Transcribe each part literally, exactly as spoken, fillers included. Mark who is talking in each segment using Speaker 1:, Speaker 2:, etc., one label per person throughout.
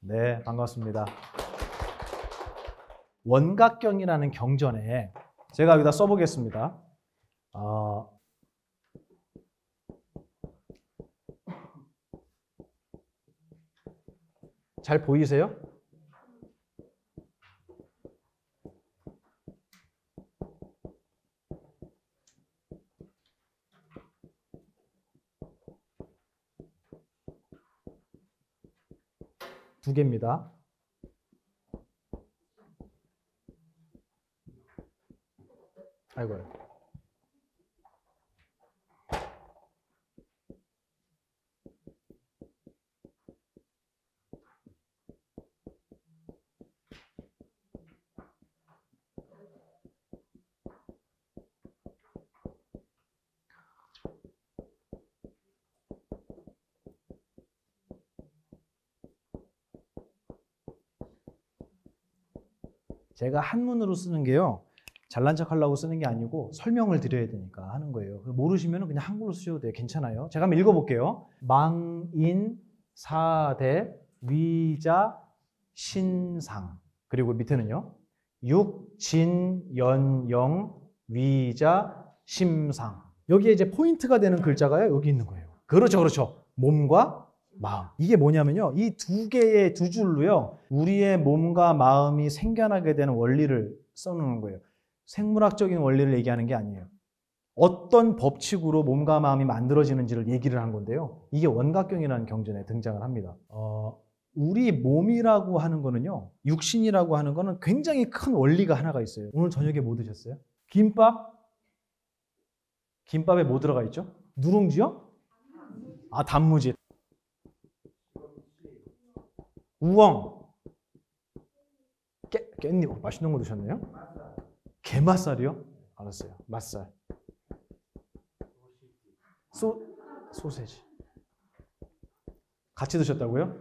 Speaker 1: 네, 반갑습니다. 원각경이라는 경전에 제가 여기다 써보겠습니다. 어, 잘 보이세요? 두 개입니다. 아이고요. 제가 한문으로 쓰는 게요, 잘난 척 하려고 쓰는 게 아니고 설명을 드려야 되니까 하는 거예요. 모르시면 그냥 한글로 쓰셔도 돼요. 괜찮아요. 제가 한번 읽어볼게요. 망인 사대 위자 신상, 그리고 밑에는요, 육진연영 위자 심상. 여기에 이제 포인트가 되는 글자가요, 여기 있는 거예요. 그렇죠, 그렇죠. 몸과 마음. 이게 뭐냐면요, 이 두 개의 두 줄로요, 우리의 몸과 마음이 생겨나게 되는 원리를 써놓는 거예요. 생물학적인 원리를 얘기하는 게 아니에요. 어떤 법칙으로 몸과 마음이 만들어지는지를 얘기를 한 건데요, 이게 원각경이라는 경전에 등장을 합니다. 어, 우리 몸이라고 하는 거는요, 육신이라고 하는 거는 굉장히 큰 원리가 하나가 있어요. 오늘 저녁에 뭐 드셨어요? 김밥? 김밥에 뭐 들어가 있죠? 누룽지요? 아, 단무지. 우엉. 깨, 깻잎. 맛있는 거 드셨네요? 게맛살이요? 알았어요. 맛살. 소, 소세지. 같이 드셨다고요?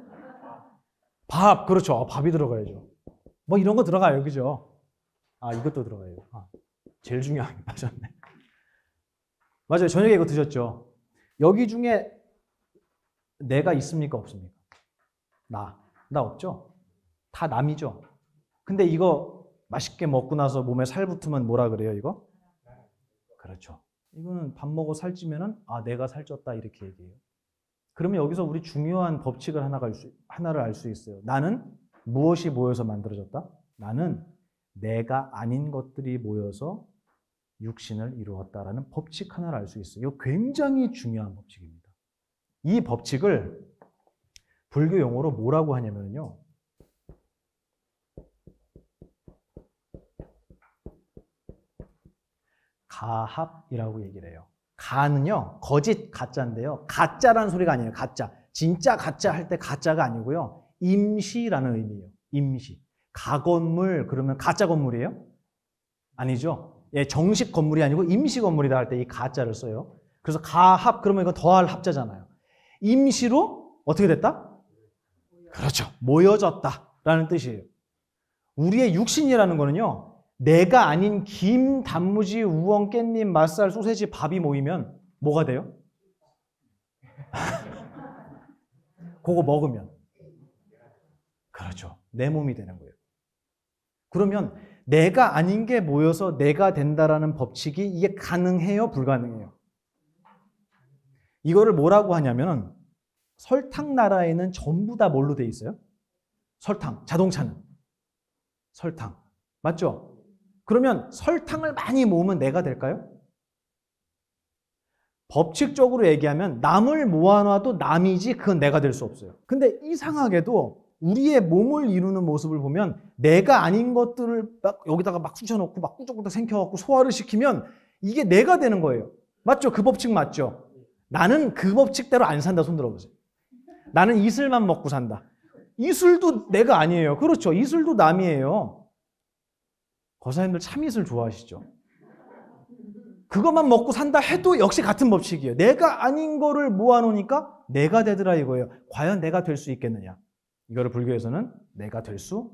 Speaker 1: 밥. 그렇죠. 밥이 들어가야죠. 뭐 이런 거 들어가요. 그죠? 아, 이것도 들어가요. 아, 제일 중요한 게 빠졌네. 맞아요. 저녁에 이거 드셨죠? 여기 중에 내가 있습니까? 없습니까? 나. 나 없죠? 다 남이죠? 근데 이거 맛있게 먹고 나서 몸에 살 붙으면 뭐라 그래요, 이거? 그렇죠. 이거는 밥 먹고 살찌면은, 아, 내가 살쪘다, 이렇게 얘기해요. 그러면 여기서 우리 중요한 법칙을 하나가 알 수, 하나를 알 수 있어요. 나는 무엇이 모여서 만들어졌다? 나는 내가 아닌 것들이 모여서 육신을 이루었다라는 법칙 하나를 알 수 있어요. 이거 굉장히 중요한 법칙입니다. 이 법칙을 불교 용어로 뭐라고 하냐면요, 가합이라고 얘기를 해요. 가는요, 거짓 가짜인데요, 가짜라는 소리가 아니에요. 가짜. 진짜 가짜 할 때 가짜가 아니고요, 임시라는 의미예요. 임시. 가건물 그러면 가짜 건물이에요? 아니죠. 예, 정식 건물이 아니고 임시 건물이다 할 때 이 가짜를 써요. 그래서 가합 그러면 이건 더할 합자잖아요. 임시로 어떻게 됐다? 그렇죠. 모여졌다라는 뜻이에요. 우리의 육신이라는 거는요, 내가 아닌 김, 단무지, 우엉, 깻잎, 맛살, 소세지, 밥이 모이면 뭐가 돼요? 그거 먹으면. 그렇죠. 내 몸이 되는 거예요. 그러면 내가 아닌 게 모여서 내가 된다라는 법칙이 이게 가능해요? 불가능해요? 이거를 뭐라고 하냐면은, 설탕 나라에는 전부 다 뭘로 돼 있어요? 설탕. 자동차는 설탕. 맞죠? 그러면 설탕을 많이 모으면 내가 될까요? 법칙적으로 얘기하면 남을 모아놔도 남이지 그건 내가 될 수 없어요. 근데 이상하게도 우리의 몸을 이루는 모습을 보면 내가 아닌 것들을 막 여기다가 막 쑤셔놓고 막 꾸덕꾸덕 생겨갖고 소화를 시키면 이게 내가 되는 거예요. 맞죠? 그 법칙 맞죠? 나는 그 법칙대로 안 산다. 손 들어보세요. 나는 이슬만 먹고 산다. 이슬도 내가 아니에요. 그렇죠. 이슬도 남이에요. 거사님들 참이슬 좋아하시죠? 그것만 먹고 산다 해도 역시 같은 법칙이에요. 내가 아닌 거를 모아놓으니까 내가 되더라 이거예요. 과연 내가 될 수 있겠느냐? 이거를 불교에서는 내가 될 수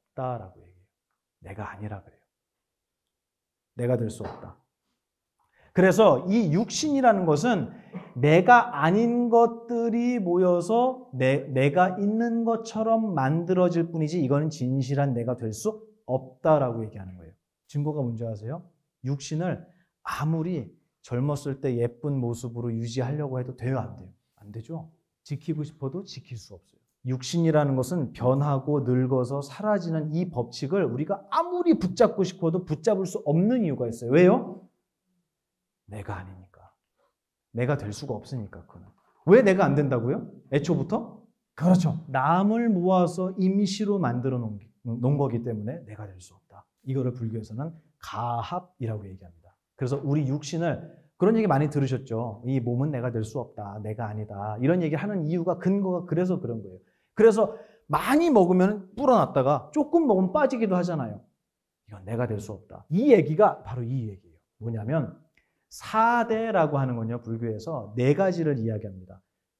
Speaker 1: 없다라고 얘기해요. 내가 아니라 그래요. 내가 될 수 없다. 그래서 이 육신이라는 것은 내가 아닌 것들이 모여서 내, 내가 있는 것처럼 만들어질 뿐이지 이거는 진실한 내가 될 수 없다라고 얘기하는 거예요. 증거가 뭔지 아세요? 육신을 아무리 젊었을 때 예쁜 모습으로 유지하려고 해도 돼요, 안 돼요? 안 되죠. 지키고 싶어도 지킬 수 없어요. 육신이라는 것은 변하고 늙어서 사라지는 이 법칙을 우리가 아무리 붙잡고 싶어도 붙잡을 수 없는 이유가 있어요. 왜요? 내가 아니니까. 내가 될 수가 없으니까. 그는. 왜 내가 안 된다고요? 애초부터? 그렇죠. 남을 모아서 임시로 만들어 놓은, 놓은 거기 때문에 내가 될 수 없다. 이거를 불교에서는 가합이라고 얘기합니다. 그래서 우리 육신을 그런 얘기 많이 들으셨죠. 이 몸은 내가 될 수 없다. 내가 아니다. 이런 얘기를 하는 이유가 근거가 그래서 그런 거예요. 그래서 많이 먹으면 불어났다가 조금 먹으면 빠지기도 하잖아요. 이건 내가 될 수 없다. 이 얘기가 바로 이 얘기예요. 뭐냐면 사대라고 하는 건요. 불교에서 네 가지를 이야기합니다.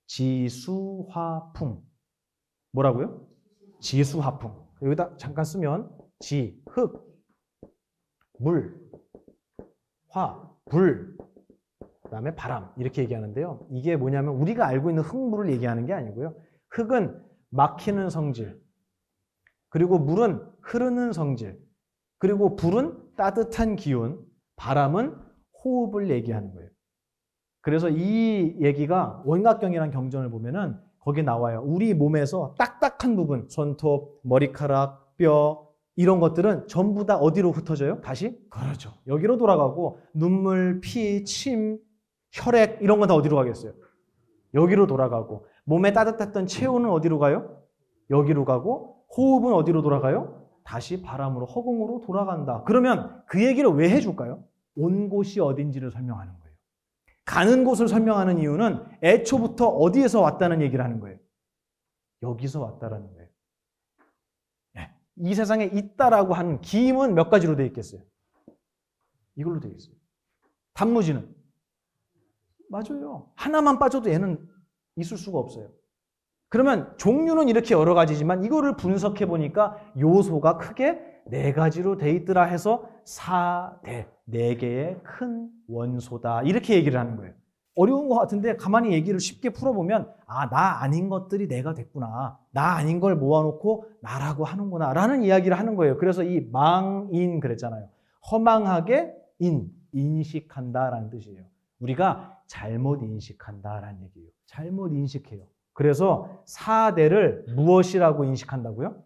Speaker 1: 지수화풍. 뭐라고요? 지수화풍. 여기다 잠깐 쓰면 지, 흙, 물, 화, 불, 그 다음에 바람 이렇게 얘기하는데요. 이게 뭐냐면 우리가 알고 있는 흙물을 얘기하는 게 아니고요. 흙은 막히는 성질, 그리고 물은 흐르는 성질, 그리고 불은 따뜻한 기운, 바람은 호흡을 얘기하는 거예요. 그래서 이 얘기가 원각경이라는 경전을 보면은 거기 나와요. 우리 몸에서 딱딱한 부분, 손톱, 머리카락, 뼈 이런 것들은 전부 다 어디로 흩어져요? 다시? 그렇죠. 여기로 돌아가고 눈물, 피, 침, 혈액 이런 건 다 어디로 가겠어요? 여기로 돌아가고 몸에 따뜻했던 체온은 어디로 가요? 여기로 가고 호흡은 어디로 돌아가요? 다시 바람으로 허공으로 돌아간다. 그러면 그 얘기를 왜 해줄까요? 온 곳이 어딘지를 설명하는 거예요. 가는 곳을 설명하는 이유는 애초부터 어디에서 왔다는 얘기를 하는 거예요. 여기서 왔다라는 거예요. 네. 이 세상에 있다라고 하는 기임은 몇 가지로 되어 있겠어요? 이걸로 되어 있어요. 단무지는? 맞아요. 하나만 빠져도 얘는 있을 수가 없어요. 그러면 종류는 이렇게 여러 가지지만 이거를 분석해 보니까 요소가 크게 네 가지로 돼 있더라 해서 사대, 네 개의 큰 원소다. 이렇게 얘기를 하는 거예요. 어려운 것 같은데 가만히 얘기를 쉽게 풀어보면 아, 나 아닌 것들이 내가 됐구나. 나 아닌 걸 모아놓고 나라고 하는구나. 라는 이야기를 하는 거예요. 그래서 이 망인 그랬잖아요. 허망하게 인, 인식한다라는 뜻이에요. 우리가 잘못 인식한다라는 얘기예요. 잘못 인식해요. 그래서 사대를 무엇이라고 인식한다고요?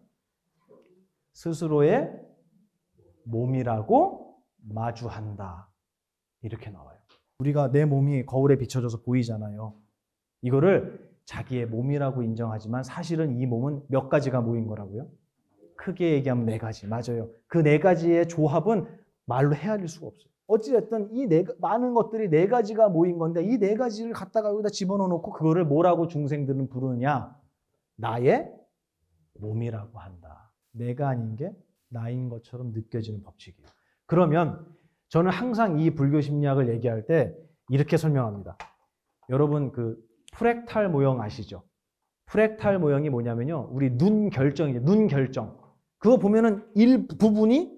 Speaker 1: 스스로의 몸이라고 마주한다. 이렇게 나와요. 우리가 내 몸이 거울에 비춰져서 보이잖아요. 이거를 자기의 몸이라고 인정하지만 사실은 이 몸은 몇 가지가 모인 거라고요? 크게 얘기하면 네 가지. 맞아요. 그 네 가지의 조합은 말로 헤아릴 수가 없어요. 어찌됐든 이 네, 많은 것들이 네 가지가 모인 건데 이 네 가지를 갖다가 여기다 집어넣어 놓고 그거를 뭐라고 중생들은 부르느냐? 나의 몸이라고 한다. 내가 아닌 게 나인 것처럼 느껴지는 법칙이에요. 그러면 저는 항상 이 불교 심리학을 얘기할 때 이렇게 설명합니다. 여러분 그 프랙탈 모형 아시죠? 프랙탈 모형이 뭐냐면요. 우리 눈 결정이죠. 눈 결정. 그거 보면은 일부분이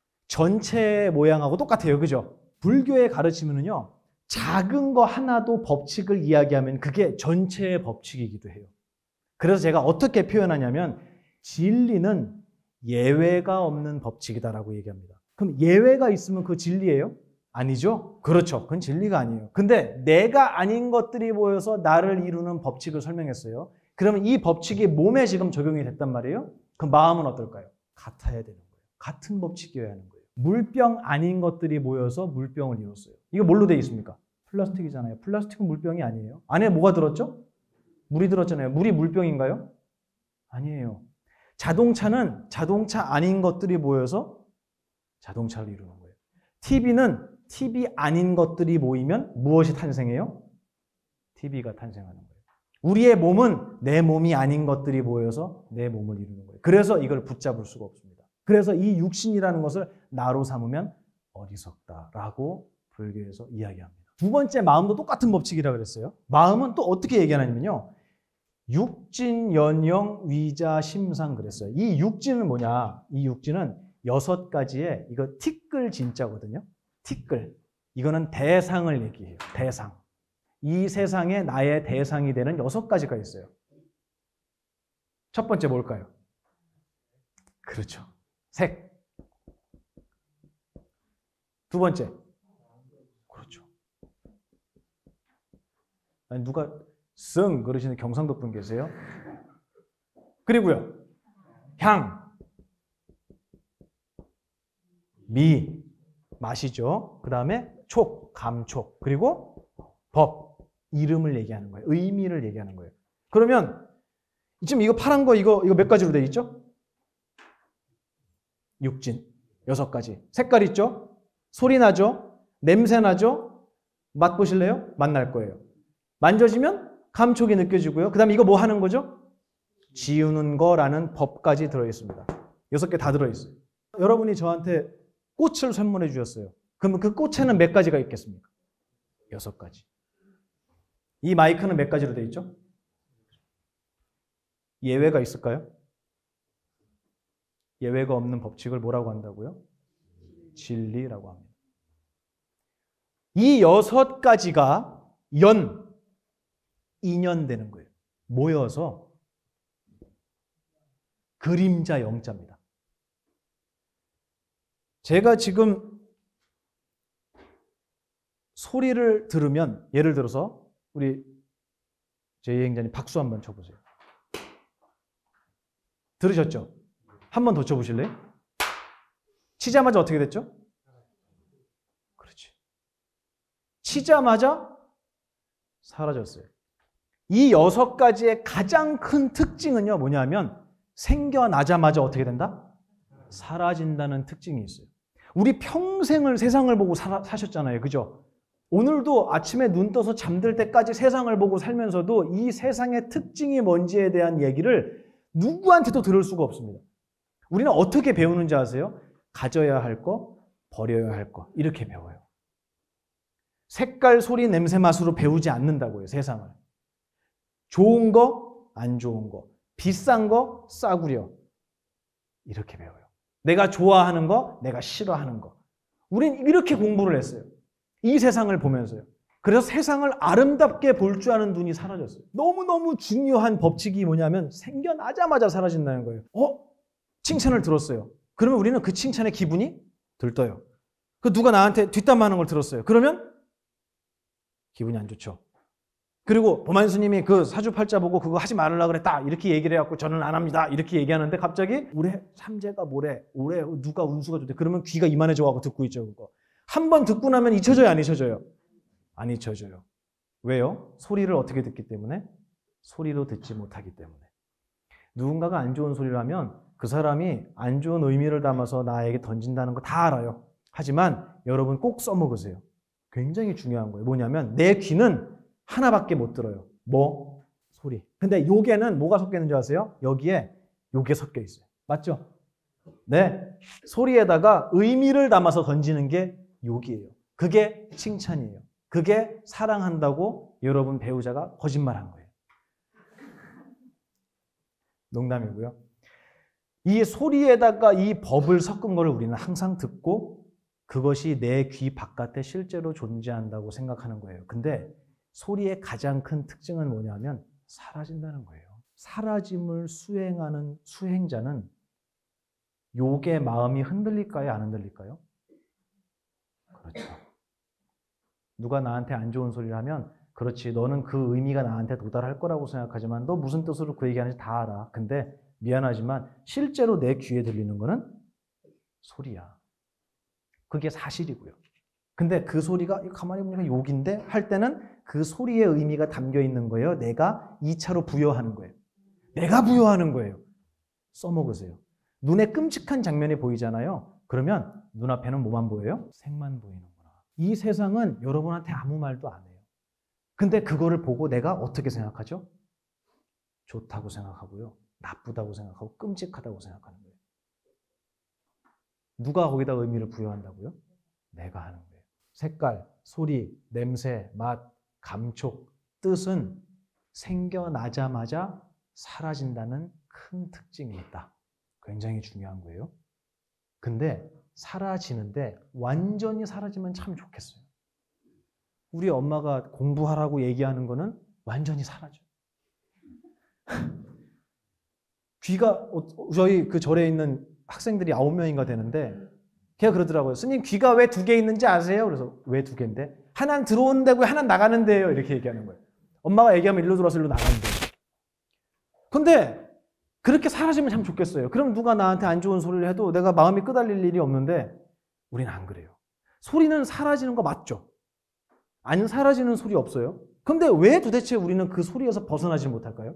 Speaker 1: 전체 모양하고 똑같아요. 그죠? 불교의 가르침은요. 작은 거 하나도 법칙을 이야기하면 그게 전체의 법칙이기도 해요. 그래서 제가 어떻게 표현하냐면 진리는 예외가 없는 법칙이다라고 얘기합니다. 그럼 예외가 있으면 그 진리예요? 아니죠? 그렇죠. 그건 진리가 아니에요. 근데 내가 아닌 것들이 모여서 나를 이루는 법칙을 설명했어요. 그러면 이 법칙이 몸에 지금 적용이 됐단 말이에요? 그 마음은 어떨까요? 같아야 되는 거예요. 같은 법칙이어야 하는 거예요. 물병 아닌 것들이 모여서 물병을 이뤘어요. 이거 뭘로 되어 있습니까? 플라스틱이잖아요. 플라스틱은 물병이 아니에요. 안에 뭐가 들었죠? 물이 들었잖아요. 물이 물병인가요? 아니에요. 자동차는 자동차 아닌 것들이 모여서 자동차를 이루는 거예요. 티비는 티비 아닌 것들이 모이면 무엇이 탄생해요? 티비가 탄생하는 거예요. 우리의 몸은 내 몸이 아닌 것들이 모여서 내 몸을 이루는 거예요. 그래서 이걸 붙잡을 수가 없습니다. 그래서 이 육신이라는 것을 나로 삼으면 어리석다라고 불교에서 이야기합니다. 두 번째 마음도 똑같은 법칙이라고 그랬어요. 마음은 또 어떻게 얘기하냐면요. 육진, 연영, 위자, 심상 그랬어요. 이 육진은 뭐냐? 이 육진은 여섯 가지의 이거 티끌 진자거든요. 티끌. 이거는 대상을 얘기해요. 대상. 이 세상에 나의 대상이 되는 여섯 가지가 있어요. 첫 번째 뭘까요? 그렇죠. 색. 두 번째. 그렇죠. 아니, 누가 승 그러시는 경상도 분 계세요? 그리고요. 향. 미. 맛이죠. 그 다음에 촉. 감촉. 그리고 법. 이름을 얘기하는 거예요. 의미를 얘기하는 거예요. 그러면 지금 이거 파란 거 이거 이거 몇 가지로 되어 있죠? 육진. 여섯 가지. 색깔 있죠? 소리 나죠? 냄새 나죠? 맛 보실래요? 맛 날 거예요. 만져지면 감촉이 느껴지고요. 그 다음에 이거 뭐 하는 거죠? 지우는 거라는 법까지 들어있습니다. 여섯 개 다 들어있어요. 여러분이 저한테 꽃을 선물해 주셨어요. 그러면 그 꽃에는 몇 가지가 있겠습니까? 여섯 가지. 이 마이크는 몇 가지로 되어 있죠? 예외가 있을까요? 예외가 없는 법칙을 뭐라고 한다고요? 진리라고 합니다. 이 여섯 가지가 연, 인연되는 거예요. 모여서 그림자 영자입니다. 제가 지금 소리를 들으면 예를 들어서 우리 제이 행자님 박수 한번 쳐보세요. 들으셨죠? 한 번 더 쳐보실래요? 치자마자 어떻게 됐죠? 그렇지. 치자마자 사라졌어요. 이 여섯 가지의 가장 큰 특징은요, 뭐냐면 생겨나자마자 어떻게 된다? 사라진다는 특징이 있어요. 우리 평생을 세상을 보고 사, 사셨잖아요. 그죠? 오늘도 아침에 눈 떠서 잠들 때까지 세상을 보고 살면서도 이 세상의 특징이 뭔지에 대한 얘기를 누구한테도 들을 수가 없습니다. 우리는 어떻게 배우는지 아세요? 가져야 할 거, 버려야 할 거 이렇게 배워요. 색깔, 소리, 냄새, 맛으로 배우지 않는다고요. 세상을. 좋은 거, 안 좋은 거, 비싼 거, 싸구려 이렇게 배워요. 내가 좋아하는 거, 내가 싫어하는 거. 우린 이렇게 공부를 했어요. 이 세상을 보면서요. 그래서 세상을 아름답게 볼 줄 아는 눈이 사라졌어요. 너무너무 중요한 법칙이 뭐냐면 생겨나자마자 사라진다는 거예요. 어? 칭찬을 들었어요. 그러면 우리는 그 칭찬에 기분이 들떠요. 그 누가 나한테 뒷담화하는 걸 들었어요. 그러면 기분이 안 좋죠. 그리고 보만스님이 그 사주팔자 보고 그거 하지 말으려고 그랬다 이렇게 얘기를 해갖고 저는 안 합니다 이렇게 얘기하는데 갑자기 올해 삼재가 뭐래, 올해 누가 운수가 좋대. 그러면 귀가 이만해져가고 듣고 있죠. 그거 한 번 듣고 나면 잊혀져요, 안 잊혀져요? 안 잊혀져요. 왜요? 소리를 어떻게 듣기 때문에? 소리로 듣지 못하기 때문에. 누군가가 안 좋은 소리를 하면 그 사람이 안 좋은 의미를 담아서 나에게 던진다는 거 다 알아요. 하지만 여러분 꼭 써먹으세요. 굉장히 중요한 거예요. 뭐냐면 내 귀는 하나밖에 못 들어요. 뭐? 소리. 근데 요게는 뭐가 섞여 있는 줄 아세요? 여기에 요게 섞여 있어요. 맞죠? 네. 소리에다가 의미를 담아서 던지는 게 욕이에요. 그게 칭찬이에요. 그게 사랑한다고 여러분 배우자가 거짓말한 거예요. 농담이고요. 이 소리에다가 이 법을 섞은 거를 우리는 항상 듣고 그것이 내 귀 바깥에 실제로 존재한다고 생각하는 거예요. 근데 소리의 가장 큰 특징은 뭐냐면 사라진다는 거예요. 사라짐을 수행하는 수행자는 욕의 마음이 흔들릴까요? 안 흔들릴까요? 그렇죠. 누가 나한테 안 좋은 소리를 하면 그렇지, 너는 그 의미가 나한테 도달할 거라고 생각하지만 너 무슨 뜻으로 그 얘기하는지 다 알아. 근데 미안하지만 실제로 내 귀에 들리는 거는 소리야. 그게 사실이고요. 근데 그 소리가 가만히 보니까 욕인데 할 때는 그 소리의 의미가 담겨 있는 거예요. 내가 이 차로 부여하는 거예요. 내가 부여하는 거예요. 써먹으세요. 눈에 끔찍한 장면이 보이잖아요. 그러면 눈앞에는 뭐만 보여요? 색만 보이는구나. 이 세상은 여러분한테 아무 말도 안 해요. 근데 그거를 보고 내가 어떻게 생각하죠? 좋다고 생각하고요. 나쁘다고 생각하고 끔찍하다고 생각하는 거예요. 누가 거기다 의미를 부여한다고요? 내가 하는 거예요. 색깔, 소리, 냄새, 맛, 감촉, 뜻은 생겨나자마자 사라진다는 큰 특징이 있다. 굉장히 중요한 거예요. 근데 사라지는데 완전히 사라지면 참 좋겠어요. 우리 엄마가 공부하라고 얘기하는 거는 완전히 사라져. 귀가, 저희 그 절에 있는 학생들이 아홉 명인가 되는데 걔가 그러더라고요. 스님 귀가 왜 두 개 있는지 아세요? 그래서 왜 두 개인데? 하나는 들어오는 데고 하나는 나가는 데예요. 이렇게 얘기하는 거예요. 엄마가 얘기하면 일로 들어와서 일로 나가는 데예요. 근데 그렇게 사라지면 참 좋겠어요. 그럼 누가 나한테 안 좋은 소리를 해도 내가 마음이 끄달릴 일이 없는데 우리는 안 그래요. 소리는 사라지는 거 맞죠? 안 사라지는 소리 없어요? 근데 왜 도대체 우리는 그 소리에서 벗어나지 못할까요?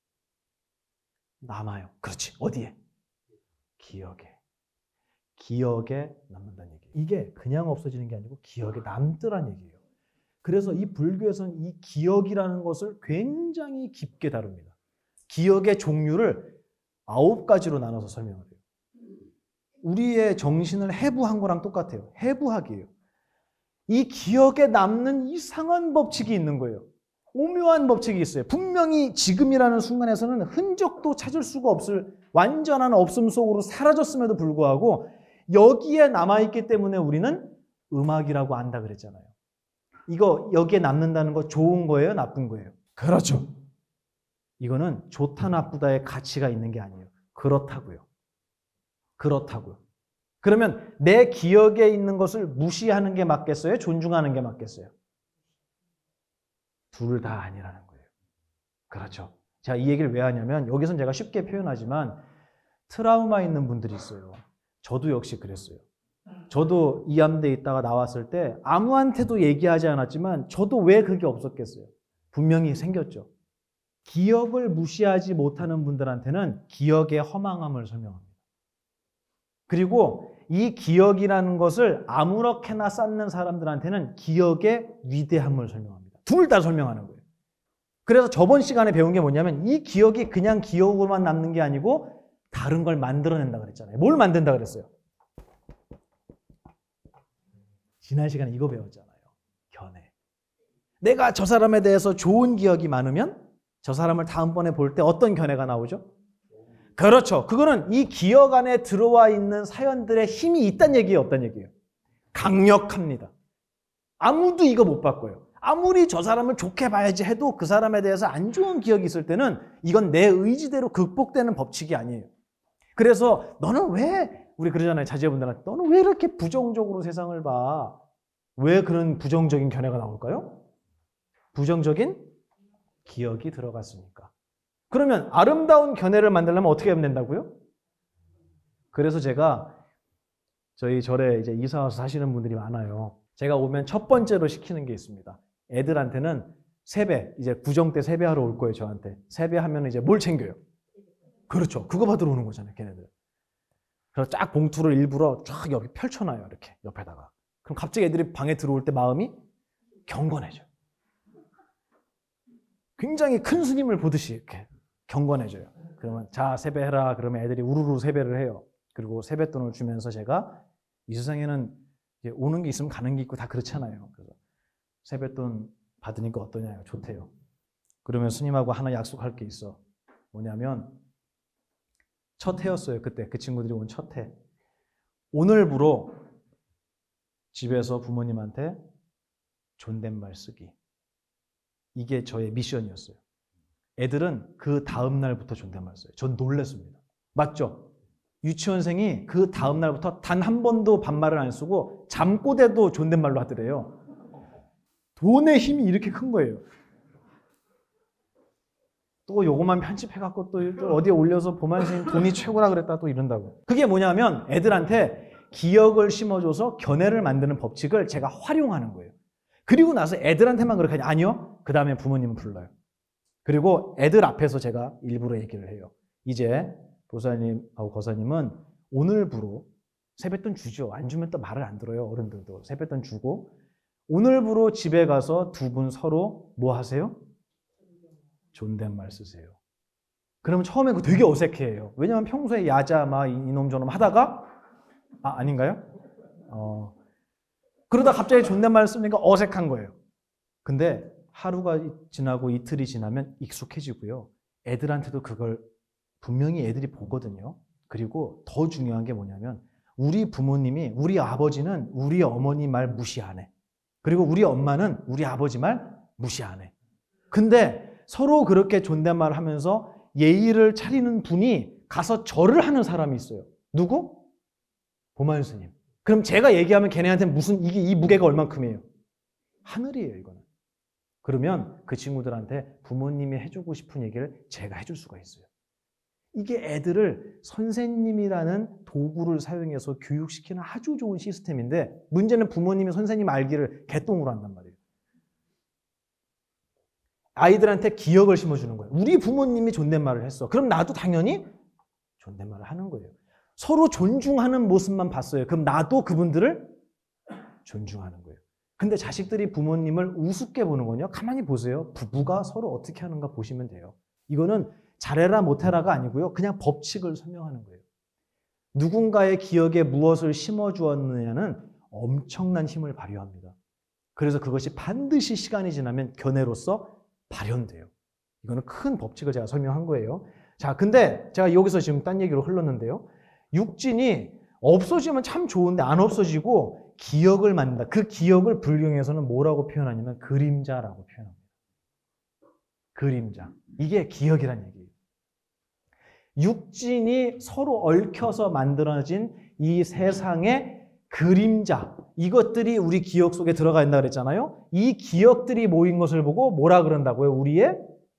Speaker 1: 남아요. 그렇지. 어디에? 기억에. 기억에 남는다는 얘기예요. 이게 그냥 없어지는 게 아니고 기억에 남더란 얘기예요. 그래서 이 불교에서는 이 기억이라는 것을 굉장히 깊게 다룹니다. 기억의 종류를 아홉 가지로 나눠서 설명을 해요. 우리의 정신을 해부한 거랑 똑같아요. 해부학이에요. 이 기억에 남는 이상한 법칙이 있는 거예요. 오묘한 법칙이 있어요. 분명히 지금이라는 순간에서는 흔적도 찾을 수가 없을 완전한 없음 속으로 사라졌음에도 불구하고 여기에 남아있기 때문에 우리는 음악이라고 안다 그랬잖아요. 이거 여기에 남는다는 거 좋은 거예요? 나쁜 거예요? 그렇죠. 이거는 좋다 나쁘다의 가치가 있는 게 아니에요. 그렇다고요. 그렇다고요. 그러면 내 기억에 있는 것을 무시하는 게 맞겠어요? 존중하는 게 맞겠어요? 둘 다 아니라는 거예요. 그렇죠. 제가 이 얘기를 왜 하냐면 여기서는 제가 쉽게 표현하지만 트라우마 있는 분들이 있어요. 저도 역시 그랬어요. 저도 이암대에 있다가 나왔을 때 아무한테도 얘기하지 않았지만 저도 왜 그게 없었겠어요? 분명히 생겼죠. 기억을 무시하지 못하는 분들한테는 기억의 허망함을 설명합니다. 그리고 이 기억이라는 것을 아무렇게나 쌓는 사람들한테는 기억의 위대함을 설명합니다. 둘 다 설명하는 거예요. 그래서 저번 시간에 배운 게 뭐냐면 이 기억이 그냥 기억으로만 남는 게 아니고 다른 걸 만들어낸다 그랬잖아요. 뭘 만든다 그랬어요? 지난 시간에 이거 배웠잖아요. 견해. 내가 저 사람에 대해서 좋은 기억이 많으면 저 사람을 다음번에 볼 때 어떤 견해가 나오죠? 그렇죠. 그거는 이 기억 안에 들어와 있는 사연들의 힘이 있다는 얘기예요, 없다는 얘기예요? 강력합니다. 아무도 이거 못 바꿔요. 아무리 저 사람을 좋게 봐야지 해도 그 사람에 대해서 안 좋은 기억이 있을 때는 이건 내 의지대로 극복되는 법칙이 아니에요. 그래서 너는 왜, 우리 그러잖아요, 자제분들한테. 너는 왜 이렇게 부정적으로 세상을 봐? 왜 그런 부정적인 견해가 나올까요? 부정적인 기억이 들어갔으니까. 그러면 아름다운 견해를 만들려면 어떻게 하면 된다고요? 그래서 제가 저희 절에 이제 이사 와서 사시는 분들이 많아요. 제가 오면 첫 번째로 시키는 게 있습니다. 애들한테는 세배, 이제 구정 때 세배하러 올 거예요, 저한테. 세배하면 이제 뭘 챙겨요? 그렇죠. 그거 받으러 오는 거잖아요, 걔네들. 그래서 쫙 봉투를 일부러 쫙 여기 펼쳐놔요, 이렇게 옆에다가. 그럼 갑자기 애들이 방에 들어올 때 마음이 경건해져요. 굉장히 큰 스님을 보듯이 이렇게 경건해져요. 그러면 자, 세배해라. 그러면 애들이 우르르 세배를 해요. 그리고 세뱃돈을 주면서 제가 이 세상에는 오는 게 있으면 가는 게 있고 다 그렇잖아요. 그래서 세뱃돈 받으니까 어떠냐요? 좋대요. 그러면 스님하고 하나 약속할 게 있어. 뭐냐면 첫 해였어요. 그때 그 친구들이 온 첫 해. 오늘부로 집에서 부모님한테 존댓말 쓰기. 이게 저의 미션이었어요. 애들은 그 다음 날부터 존댓말 써요. 전 놀랐습니다. 맞죠? 유치원생이 그 다음 날부터 단 한 번도 반말을 안 쓰고 잠꼬대도 존댓말로 하더래요. 돈의 힘이 이렇게 큰 거예요. 또 요거만 편집해갖고 또 어디에 올려서 보만 선생님 돈이 최고라 그랬다 또 이런다고. 그게 뭐냐면 애들한테 기억을 심어줘서 견해를 만드는 법칙을 제가 활용하는 거예요. 그리고 나서 애들한테만 그렇게 하니 아니요. 그 다음에 부모님은 불러요. 그리고 애들 앞에서 제가 일부러 얘기를 해요. 이제 보살님하고 거사님은 오늘부로 세뱃돈 주죠. 안 주면 또 말을 안 들어요. 어른들도 세뱃돈 주고 오늘부로 집에 가서 두 분 서로 뭐 하세요? 존댓말 쓰세요. 그러면 처음에 그 되게 어색해해요. 왜냐하면 평소에 야자 막 이놈 저놈 하다가 아 아닌가요? 어 그러다 갑자기 존댓말 쓰니까 어색한 거예요. 근데 하루가 지나고 이틀이 지나면 익숙해지고요. 애들한테도 그걸 분명히 애들이 보거든요. 그리고 더 중요한 게 뭐냐면 우리 부모님이, 우리 아버지는 우리 어머니 말 무시 안 해. 그리고 우리 엄마는 우리 아버지 말 무시 안 해. 근데 서로 그렇게 존댓말을 하면서 예의를 차리는 분이 가서 절을 하는 사람이 있어요. 누구? 보만 스님. 그럼 제가 얘기하면 걔네한테 무슨 이게 이 무게가 얼만큼이에요? 하늘이에요, 이거는. 그러면 그 친구들한테 부모님이 해주고 싶은 얘기를 제가 해줄 수가 있어요. 이게 애들을 선생님이라는 도구를 사용해서 교육시키는 아주 좋은 시스템인데 문제는 부모님이 선생님 알기를 개똥으로 한단 말이에요. 아이들한테 기억을 심어주는 거예요. 우리 부모님이 존댓말을 했어. 그럼 나도 당연히 존댓말을 하는 거예요. 서로 존중하는 모습만 봤어요. 그럼 나도 그분들을 존중하는 거예요. 근데 자식들이 부모님을 우습게 보는 건요. 가만히 보세요. 부부가 서로 어떻게 하는가 보시면 돼요. 이거는 잘해라 못해라가 아니고요. 그냥 법칙을 설명하는 거예요. 누군가의 기억에 무엇을 심어주었느냐는 엄청난 힘을 발휘합니다. 그래서 그것이 반드시 시간이 지나면 견해로서 발현돼요. 이거는 큰 법칙을 제가 설명한 거예요. 자, 근데 제가 여기서 지금 딴 얘기로 흘렀는데요. 육진이 없어지면 참 좋은데 안 없어지고 기억을 만든다. 그 기억을 불경에서는 뭐라고 표현하냐면 그림자라고 표현합니다. 그림자. 이게 기억이란 얘기예요. 육진이 서로 얽혀서 만들어진 이 세상의 그림자, 이것들이 우리 기억 속에 들어가 있다 그랬잖아요. 이 기억들이 모인 것을 보고 뭐라 그런다고요? 우리의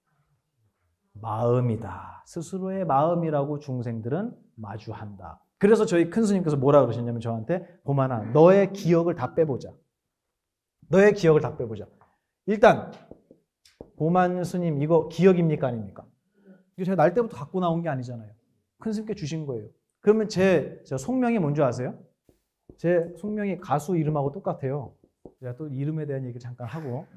Speaker 1: 마음이다. 스스로의 마음이라고 중생들은 마주한다. 그래서 저희 큰 스님께서 뭐라 그러셨냐면 저한테 보만아, 너의 기억을 다 빼보자. 너의 기억을 다 빼보자. 일단 보만 스님 이거 기억입니까 아닙니까? 이거 제가 날 때부터 갖고 나온 게 아니잖아요. 큰 스님께 주신 거예요. 그러면 제, 제 속명이 뭔지 아세요? 제 속명이 가수 이름하고 똑같아요. 제가 또 이름에 대한 얘기를 잠깐 하고.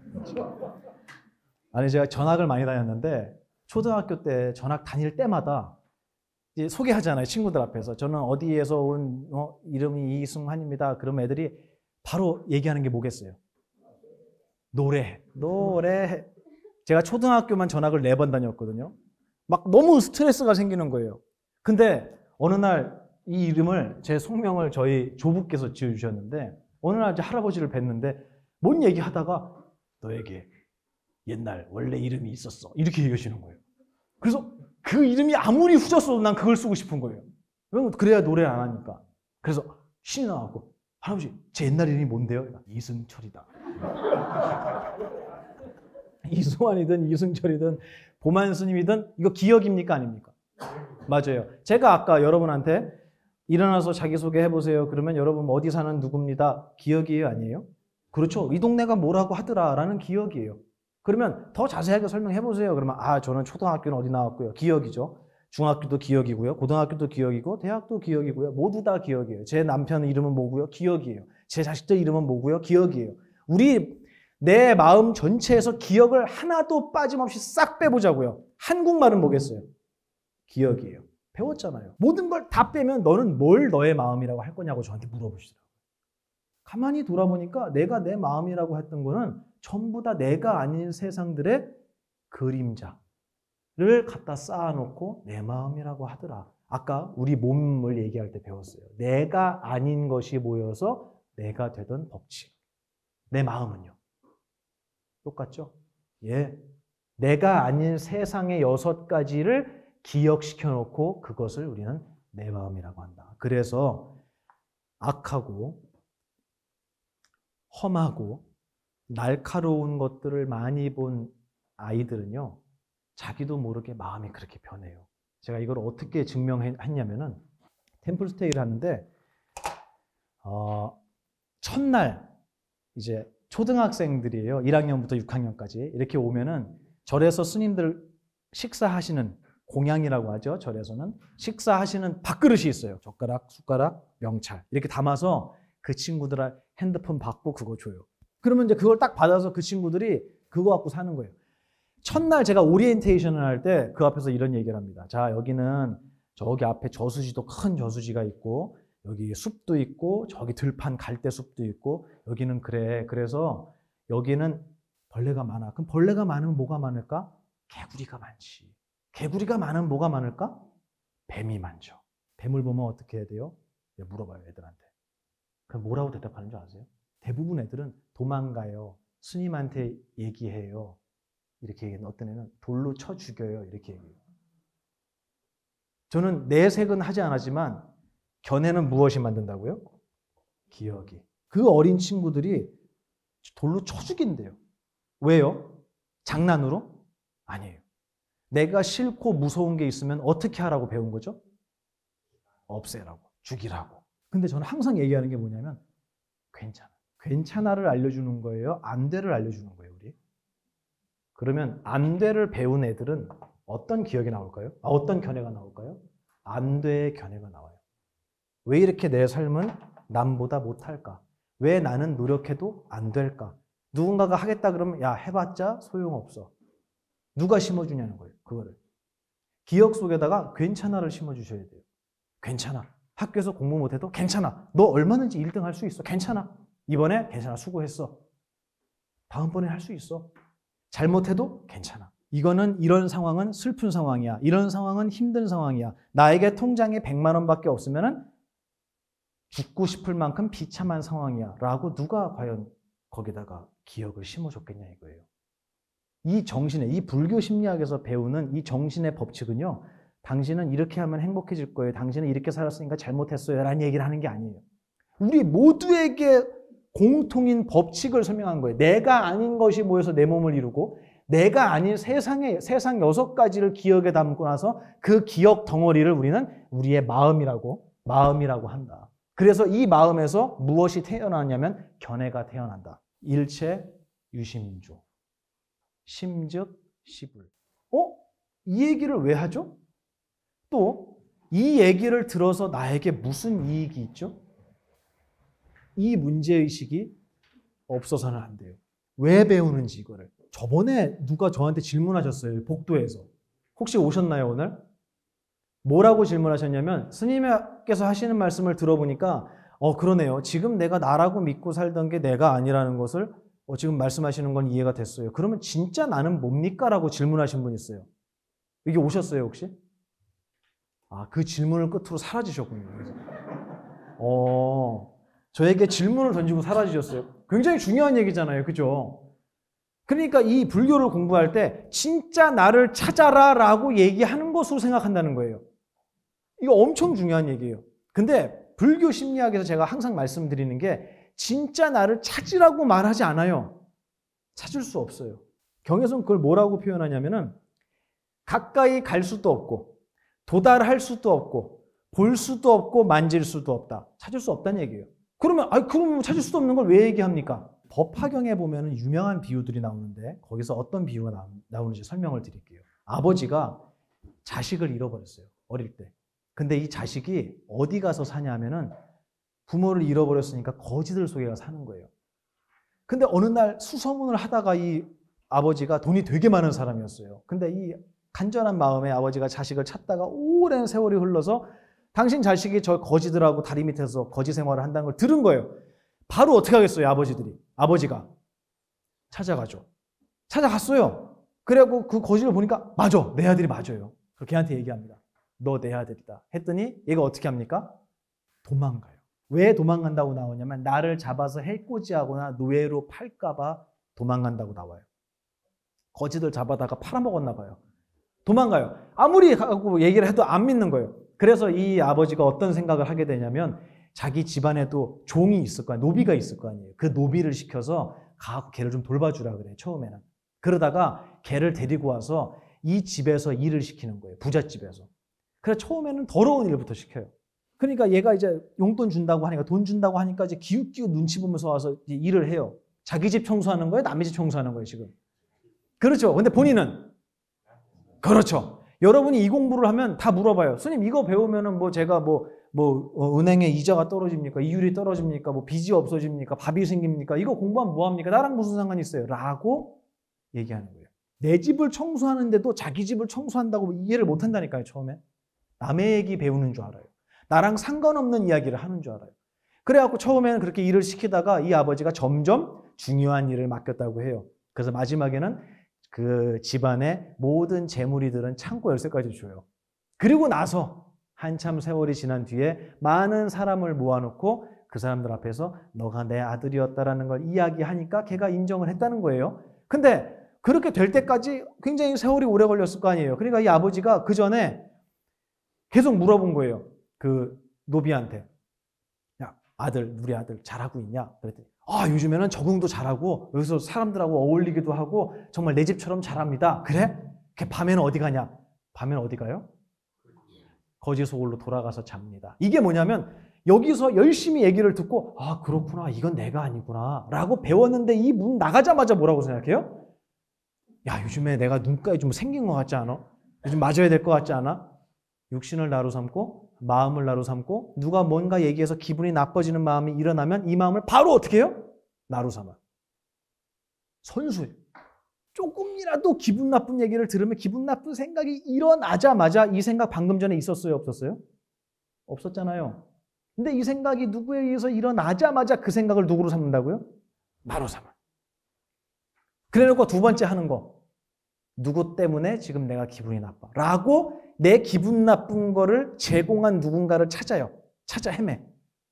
Speaker 1: 아니 제가 전학을 많이 다녔는데 초등학교 때 전학 다닐 때마다 이제 소개하잖아요. 친구들 앞에서. 저는 어디에서 온 어, 이름이 이승환입니다. 그러면 애들이 바로 얘기하는 게 뭐겠어요? 노래. 노래. 제가 초등학교만 전학을 네 번 다녔거든요. 막 너무 스트레스가 생기는 거예요. 근데 어느 날 이 이름을 제 속명을 저희 조부께서 지어주셨는데 어느 날 이제 할아버지를 뵀는데 뭔 얘기하다가 너에게 옛날 원래 이름이 있었어. 이렇게 얘기하시는 거예요. 그래서 그 이름이 아무리 후졌어도 난 그걸 쓰고 싶은 거예요. 왜냐면 그래야 노래를 안 하니까. 그래서 신이 나왔고 할아버지 제 옛날 이름이 뭔데요? 이승철이다. 이승환이든 이승철이든 보만 스님이든 이거 기억입니까 아닙니까? 맞아요. 제가 아까 여러분한테 일어나서 자기소개 해보세요. 그러면 여러분 어디 사는 누굽니다. 기억이에요 아니에요? 그렇죠. 이 동네가 뭐라고 하더라 라는 기억이에요. 그러면 더 자세하게 설명해보세요. 그러면 아 저는 초등학교는 어디 나왔고요. 기억이죠. 중학교도 기억이고요. 고등학교도 기억이고 대학도 기억이고요. 모두 다 기억이에요. 제 남편 이름은 뭐고요? 기억이에요. 제 자식들 이름은 뭐고요? 기억이에요. 우리 내 마음 전체에서 기억을 하나도 빠짐없이 싹 빼보자고요. 한국말은 뭐겠어요? 기억이에요. 배웠잖아요. 모든 걸 다 빼면 너는 뭘 너의 마음이라고 할 거냐고 저한테 물어보시더라고요. 가만히 돌아보니까 내가 내 마음이라고 했던 거는 전부 다 내가 아닌 세상들의 그림자를 갖다 쌓아놓고 내 마음이라고 하더라. 아까 우리 몸을 얘기할 때 배웠어요. 내가 아닌 것이 모여서 내가 되던 법칙. 내 마음은요? 똑같죠? 예. 내가 아닌 세상의 여섯 가지를 기억시켜 놓고 그것을 우리는 내 마음이라고 한다. 그래서 악하고 험하고 날카로운 것들을 많이 본 아이들은요, 자기도 모르게 마음이 그렇게 변해요. 제가 이걸 어떻게 증명했냐면은 템플스테이를 하는데 어, 첫날 이제 초등학생들이에요. 일 학년부터 육 학년까지 이렇게 오면은 절에서 스님들 식사하시는 공양이라고 하죠. 절에서는 식사하시는 밥그릇이 있어요. 젓가락, 숟가락, 명찰 이렇게 담아서 그 친구들 핸드폰 받고 그거 줘요. 그러면 이제 그걸 딱 받아서 그 친구들이 그거 갖고 사는 거예요. 첫날 제가 오리엔테이션을 할 때 그 앞에서 이런 얘기를 합니다. 자, 여기는 저기 앞에 저수지도 큰 저수지가 있고 여기 숲도 있고 저기 들판 갈대 숲도 있고 여기는 그래. 그래서 여기는 벌레가 많아. 그럼 벌레가 많으면 뭐가 많을까? 개구리가 많지. 개구리가 많으면 뭐가 많을까? 뱀이 많죠. 뱀을 보면 어떻게 해야 돼요? 물어봐요, 애들한테. 그럼 뭐라고 대답하는 줄 아세요? 대부분 애들은 도망가요. 스님한테 얘기해요. 이렇게 얘기하는 어떤 애는 돌로 쳐 죽여요. 이렇게 얘기해요. 저는 내색은 하지 않았지만 견해는 무엇이 만든다고요? 기억이. 그 어린 친구들이 돌로 쳐 죽인대요. 왜요? 장난으로? 아니에요. 내가 싫고 무서운 게 있으면 어떻게 하라고 배운 거죠? 없애라고, 죽이라고. 근데 저는 항상 얘기하는 게 뭐냐면 괜찮아. 괜찮아를 알려주는 거예요? 안 돼를 알려주는 거예요, 우리? 그러면 안 돼를 배운 애들은 어떤 기억이 나올까요? 아, 어떤 견해가 나올까요? 안 돼의 견해가 나와요. 왜 이렇게 내 삶은 남보다 못할까? 왜 나는 노력해도 안 될까? 누군가가 하겠다 그러면 야, 해봤자 소용없어. 누가 심어주냐는 거예요, 그거를. 기억 속에다가 괜찮아를 심어주셔야 돼요. 괜찮아. 학교에서 공부 못해도 괜찮아. 너 얼마든지 일 등 할 수 있어. 괜찮아. 이번에 괜찮아. 수고했어. 다음번에 할 수 있어. 잘못해도 괜찮아. 이거는 이런 상황은 슬픈 상황이야. 이런 상황은 힘든 상황이야. 나에게 통장에 백만 원밖에 없으면은 죽고 싶을 만큼 비참한 상황이야. 라고 누가 과연 거기다가 기억을 심어줬겠냐 이거예요. 이 정신에, 이 불교 심리학에서 배우는 이 정신의 법칙은요. 당신은 이렇게 하면 행복해질 거예요. 당신은 이렇게 살았으니까 잘못했어요. 라는 얘기를 하는 게 아니에요. 우리 모두에게 공통인 법칙을 설명한 거예요. 내가 아닌 것이 모여서 내 몸을 이루고 내가 아닌 세상의, 세상 여섯 가지를 기억에 담고 나서 그 기억 덩어리를 우리는 우리의 마음이라고, 마음이라고 한다. 그래서 이 마음에서 무엇이 태어나냐면 견해가 태어난다. 일체 유심조. 심즉 시불. 어? 이 얘기를 왜 하죠? 또 이 얘기를 들어서 나에게 무슨 이익이 있죠? 이 문제의식이 없어서는 안 돼요. 왜 배우는지 이거를. 저번에 누가 저한테 질문하셨어요. 복도에서. 혹시 오셨나요 오늘? 뭐라고 질문하셨냐면 스님께서 하시는 말씀을 들어보니까 어 그러네요. 지금 내가 나라고 믿고 살던 게 내가 아니라는 것을 어, 지금 말씀하시는 건 이해가 됐어요. 그러면 진짜 나는 뭡니까? 라고 질문하신 분 있어요. 여기 오셨어요 혹시? 아, 그 질문을 끝으로 사라지셨군요. 어, 저에게 질문을 던지고 사라지셨어요. 굉장히 중요한 얘기잖아요. 그죠? 그러니까 이 불교를 공부할 때 진짜 나를 찾아라 라고 얘기하는 것으로 생각한다는 거예요. 이거 엄청 중요한 얘기예요. 근데 불교 심리학에서 제가 항상 말씀드리는 게 진짜 나를 찾으라고 말하지 않아요. 찾을 수 없어요. 경에서는 그걸 뭐라고 표현하냐면은 가까이 갈 수도 없고 도달할 수도 없고 볼 수도 없고 만질 수도 없다. 찾을 수 없다는 얘기예요. 그러면 아 그럼 찾을 수도 없는 걸 왜 얘기합니까? 법화경에 보면 유명한 비유들이 나오는데 거기서 어떤 비유가 나오, 나오는지 설명을 드릴게요. 아버지가 자식을 잃어버렸어요. 어릴 때. 근데 이 자식이 어디 가서 사냐 하면은 부모를 잃어버렸으니까 거지들 속에 가서 사는 거예요. 근데 어느 날 수소문을 하다가 이 아버지가 돈이 되게 많은 사람이었어요. 근데 이 간절한 마음에 아버지가 자식을 찾다가 오랜 세월이 흘러서 당신 자식이 저 거지들하고 다리 밑에서 거지 생활을 한다는 걸 들은 거예요. 바로 어떻게 하겠어요, 아버지들이? 아버지가 찾아가죠. 찾아갔어요. 그래갖고 그 거지를 보니까 맞아, 내 아들이 맞아요. 그래서 걔한테 얘기합니다. 너 내 아들이다. 했더니 얘가 어떻게 합니까? 도망가요. 왜 도망간다고 나오냐면 나를 잡아서 해코지하거나 노예로 팔까봐 도망간다고 나와요. 거지들 잡아다가 팔아먹었나 봐요. 도망가요. 아무리 하고 얘기를 해도 안 믿는 거예요. 그래서 이 아버지가 어떤 생각을 하게 되냐면 자기 집안에도 종이 있을 거 아니에요. 노비가 있을 거 아니에요. 그 노비를 시켜서 가고 걔를 좀 돌봐주라 그래요. 처음에는. 그러다가 걔를 데리고 와서 이 집에서 일을 시키는 거예요. 부잣집에서. 그래서 처음에는 더러운 일부터 시켜요. 그러니까 얘가 이제 용돈 준다고 하니까 돈 준다고 하니까 이제 기웃기웃 눈치 보면서 와서 이제 일을 해요. 자기 집 청소하는 거예요? 남의 집 청소하는 거예요, 지금? 그렇죠. 근데 본인은? 그렇죠. 여러분이 이 공부를 하면 다 물어봐요. 스님 이거 배우면은 뭐 제가 뭐, 뭐, 어, 은행에 이자가 떨어집니까? 이율이 떨어집니까? 뭐 빚이 없어집니까? 밥이 생깁니까? 이거 공부하면 뭐합니까? 나랑 무슨 상관이 있어요? 라고 얘기하는 거예요. 내 집을 청소하는데도 자기 집을 청소한다고 이해를 못 한다니까요, 처음에. 남의 얘기 배우는 줄 알아요. 나랑 상관없는 이야기를 하는 줄 알아요. 그래갖고 처음에는 그렇게 일을 시키다가 이 아버지가 점점 중요한 일을 맡겼다고 해요. 그래서 마지막에는 그 집안의 모든 재물이들은 창고 열쇠까지 줘요. 그리고 나서 한참 세월이 지난 뒤에 많은 사람을 모아놓고 그 사람들 앞에서 너가 내 아들이었다라는 걸 이야기하니까 걔가 인정을 했다는 거예요. 근데 그렇게 될 때까지 굉장히 세월이 오래 걸렸을 거 아니에요. 그러니까 이 아버지가 그 전에 계속 물어본 거예요. 그 노비한테. 야, 아들, 우리 아들 잘하고 있냐? 그랬더니 아, 요즘에는 적응도 잘하고 여기서 사람들하고 어울리기도 하고 정말 내 집처럼 잘합니다. 그래? 걔 밤에는 어디 가냐? 밤에는 어디 가요? 거지 소굴로 돌아가서 잡니다. 이게 뭐냐면 여기서 열심히 얘기를 듣고 아, 그렇구나. 이건 내가 아니구나. 라고 배웠는데 이 문 나가자마자 뭐라고 생각해요? 야, 요즘에 내가 눈가에 좀 생긴 것 같지 않아? 요즘 맞아야 될 것 같지 않아? 육신을 나로 삼고 마음을 나로 삼고 누가 뭔가 얘기해서 기분이 나빠지는 마음이 일어나면 이 마음을 바로 어떻게 해요? 나로 삼아. 선수예요. 조금이라도 기분 나쁜 얘기를 들으면 기분 나쁜 생각이 일어나자마자 이 생각 방금 전에 있었어요? 없었어요? 없었잖아요. 근데 이 생각이 누구에 의해서 일어나자마자 그 생각을 누구로 삼는다고요? 나로 삼아. 그래놓고 두 번째 하는 거. 누구 때문에 지금 내가 기분이 나빠. 라고 내 기분 나쁜 거를 제공한 누군가를 찾아요. 찾아 헤매.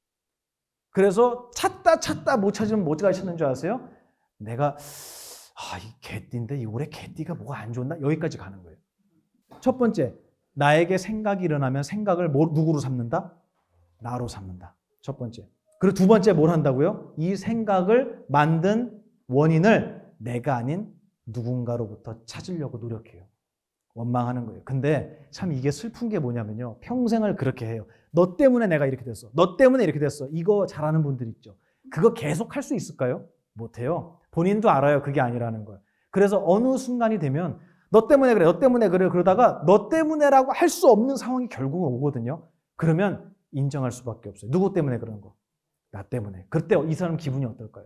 Speaker 1: 그래서 찾다 찾다 못 찾으면 뭐가 찾는 줄 아세요? 내가 아, 이 개띠인데 이 올해 개띠가 뭐가 안 좋나? 여기까지 가는 거예요. 첫 번째, 나에게 생각이 일어나면 생각을 뭐, 누구로 삼는다? 나로 삼는다. 첫 번째. 그리고 두 번째 뭘 한다고요? 이 생각을 만든 원인을 내가 아닌 누군가로부터 찾으려고 노력해요. 원망하는 거예요. 근데 참 이게 슬픈 게 뭐냐면요. 평생을 그렇게 해요. 너 때문에 내가 이렇게 됐어. 너 때문에 이렇게 됐어. 이거 잘하는 분들 있죠. 그거 계속 할 수 있을까요? 못해요. 본인도 알아요. 그게 아니라는 걸. 그래서 어느 순간이 되면 너 때문에 그래. 너 때문에 그래. 그러다가 너 때문에라고 할 수 없는 상황이 결국은 오거든요. 그러면 인정할 수밖에 없어요. 누구 때문에 그런 거? 나 때문에. 그때 이 사람 기분이 어떨까요?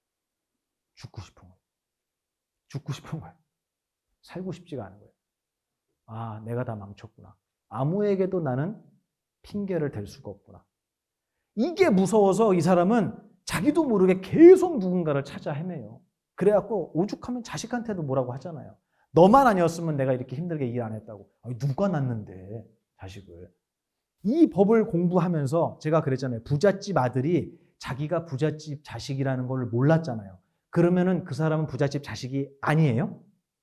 Speaker 1: 죽고 싶은 거예요. 죽고 싶은 거예요. 살고 싶지가 않은 거예요. 아, 내가 다 망쳤구나. 아무에게도 나는 핑계를 댈 수가 없구나. 이게 무서워서 이 사람은 자기도 모르게 계속 누군가를 찾아 헤매요. 그래갖고 오죽하면 자식한테도 뭐라고 하잖아요. 너만 아니었으면 내가 이렇게 힘들게 일 안 했다고. 아니, 누가 낳는데 자식을. 이 법을 공부하면서 제가 그랬잖아요. 부잣집 아들이 자기가 부잣집 자식이라는 걸 몰랐잖아요. 그러면은 그 사람은 부잣집 자식이 아니에요?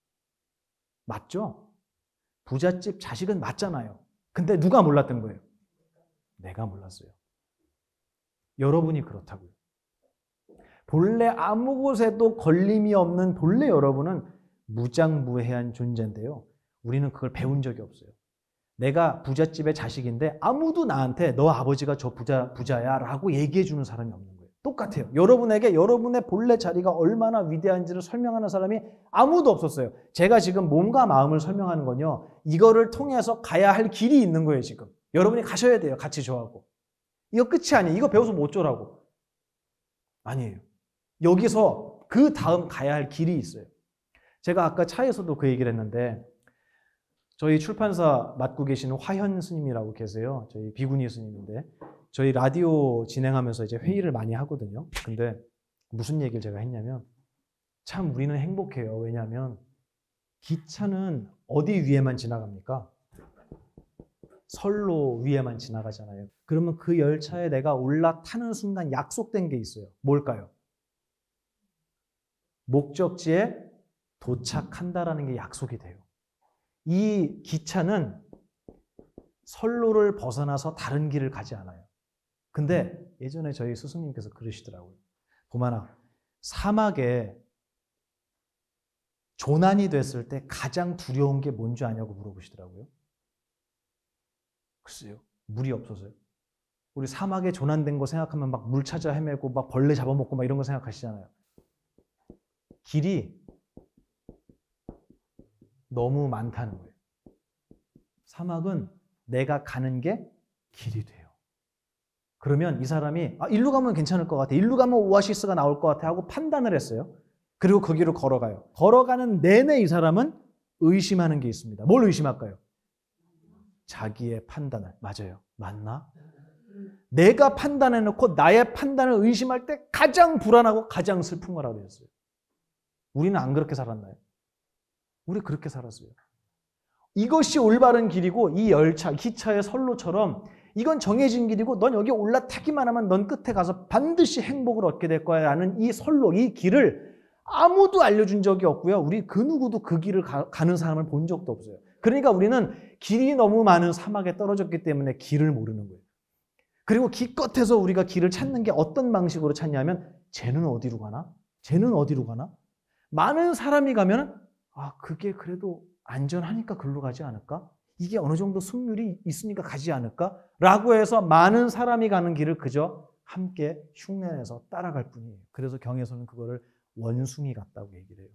Speaker 1: 맞죠? 부잣집 자식은 맞잖아요. 근데 누가 몰랐던 거예요? 내가 몰랐어요. 여러분이 그렇다고요. 본래 아무 곳에도 걸림이 없는 본래 여러분은 무장무해한 존재인데요. 우리는 그걸 배운 적이 없어요. 내가 부잣집의 자식인데 아무도 나한테 너 아버지가 저 부자, 부자야 라고 얘기해 주는 사람이 없는 거예요. 똑같아요. 여러분에게 여러분의 본래 자리가 얼마나 위대한지를 설명하는 사람이 아무도 없었어요. 제가 지금 몸과 마음을 설명하는 건요. 이거를 통해서 가야 할 길이 있는 거예요. 지금. 여러분이 가셔야 돼요. 같이 저하고. 이거 끝이 아니에요. 이거 배워서 못 줘라고. 아니에요. 여기서 그 다음 가야 할 길이 있어요. 제가 아까 차에서도 그 얘기를 했는데 저희 출판사 맡고 계시는 화현 스님이라고 계세요. 저희 비구니 스님인데 저희 라디오 진행하면서 이제 회의를 많이 하거든요. 근데 무슨 얘기를 제가 했냐면 참 우리는 행복해요. 왜냐하면 기차는 어디 위에만 지나갑니까? 선로 위에만 지나가잖아요. 그러면 그 열차에 내가 올라타는 순간 약속된 게 있어요. 뭘까요? 목적지에 도착한다라는 게 약속이 돼요. 이 기차는 선로를 벗어나서 다른 길을 가지 않아요. 근데 예전에 저희 스승님께서 그러시더라고요. 도만아, 사막에 조난이 됐을 때 가장 두려운 게 뭔지 아냐고 물어보시더라고요. 글쎄요. 물이 없어서요. 우리 사막에 조난된 거 생각하면 막 물 찾아 헤매고 막 벌레 잡아먹고 막 이런 거 생각하시잖아요. 길이 너무 많다는 거예요. 사막은 내가 가는 게 길이 돼요. 그러면 이 사람이 아, 일로 가면 괜찮을 것 같아. 일로 가면 오아시스가 나올 것 같아 하고 판단을 했어요. 그리고 거기로 걸어가요. 걸어가는 내내 이 사람은 의심하는 게 있습니다. 뭘 의심할까요? 자기의 판단을. 맞아요. 맞나? 내가 판단해놓고 나의 판단을 의심할 때 가장 불안하고 가장 슬픈 거라고 했어요. 우리는 안 그렇게 살았나요? 우리 그렇게 살았어요. 이것이 올바른 길이고 이 열차, 기차의 선로처럼 이건 정해진 길이고 넌 여기 올라타기만 하면 넌 끝에 가서 반드시 행복을 얻게 될 거야 라는 이 선로, 이 길을 아무도 알려준 적이 없고요. 우리 그 누구도 그 길을 가, 가는 사람을 본 적도 없어요. 그러니까 우리는 길이 너무 많은 사막에 떨어졌기 때문에 길을 모르는 거예요. 그리고 기껏해서 우리가 길을 찾는 게 어떤 방식으로 찾냐면 쟤는 어디로 가나? 쟤는 어디로 가나? 많은 사람이 가면 아 그게 그래도 안전하니까 글로 가지 않을까? 이게 어느 정도 승률이 있으니까 가지 않을까? 라고 해서 많은 사람이 가는 길을 그저 함께 흉내내서 따라갈 뿐이에요. 그래서 경에서는 그거를 원숭이 같다고 얘기를 해요.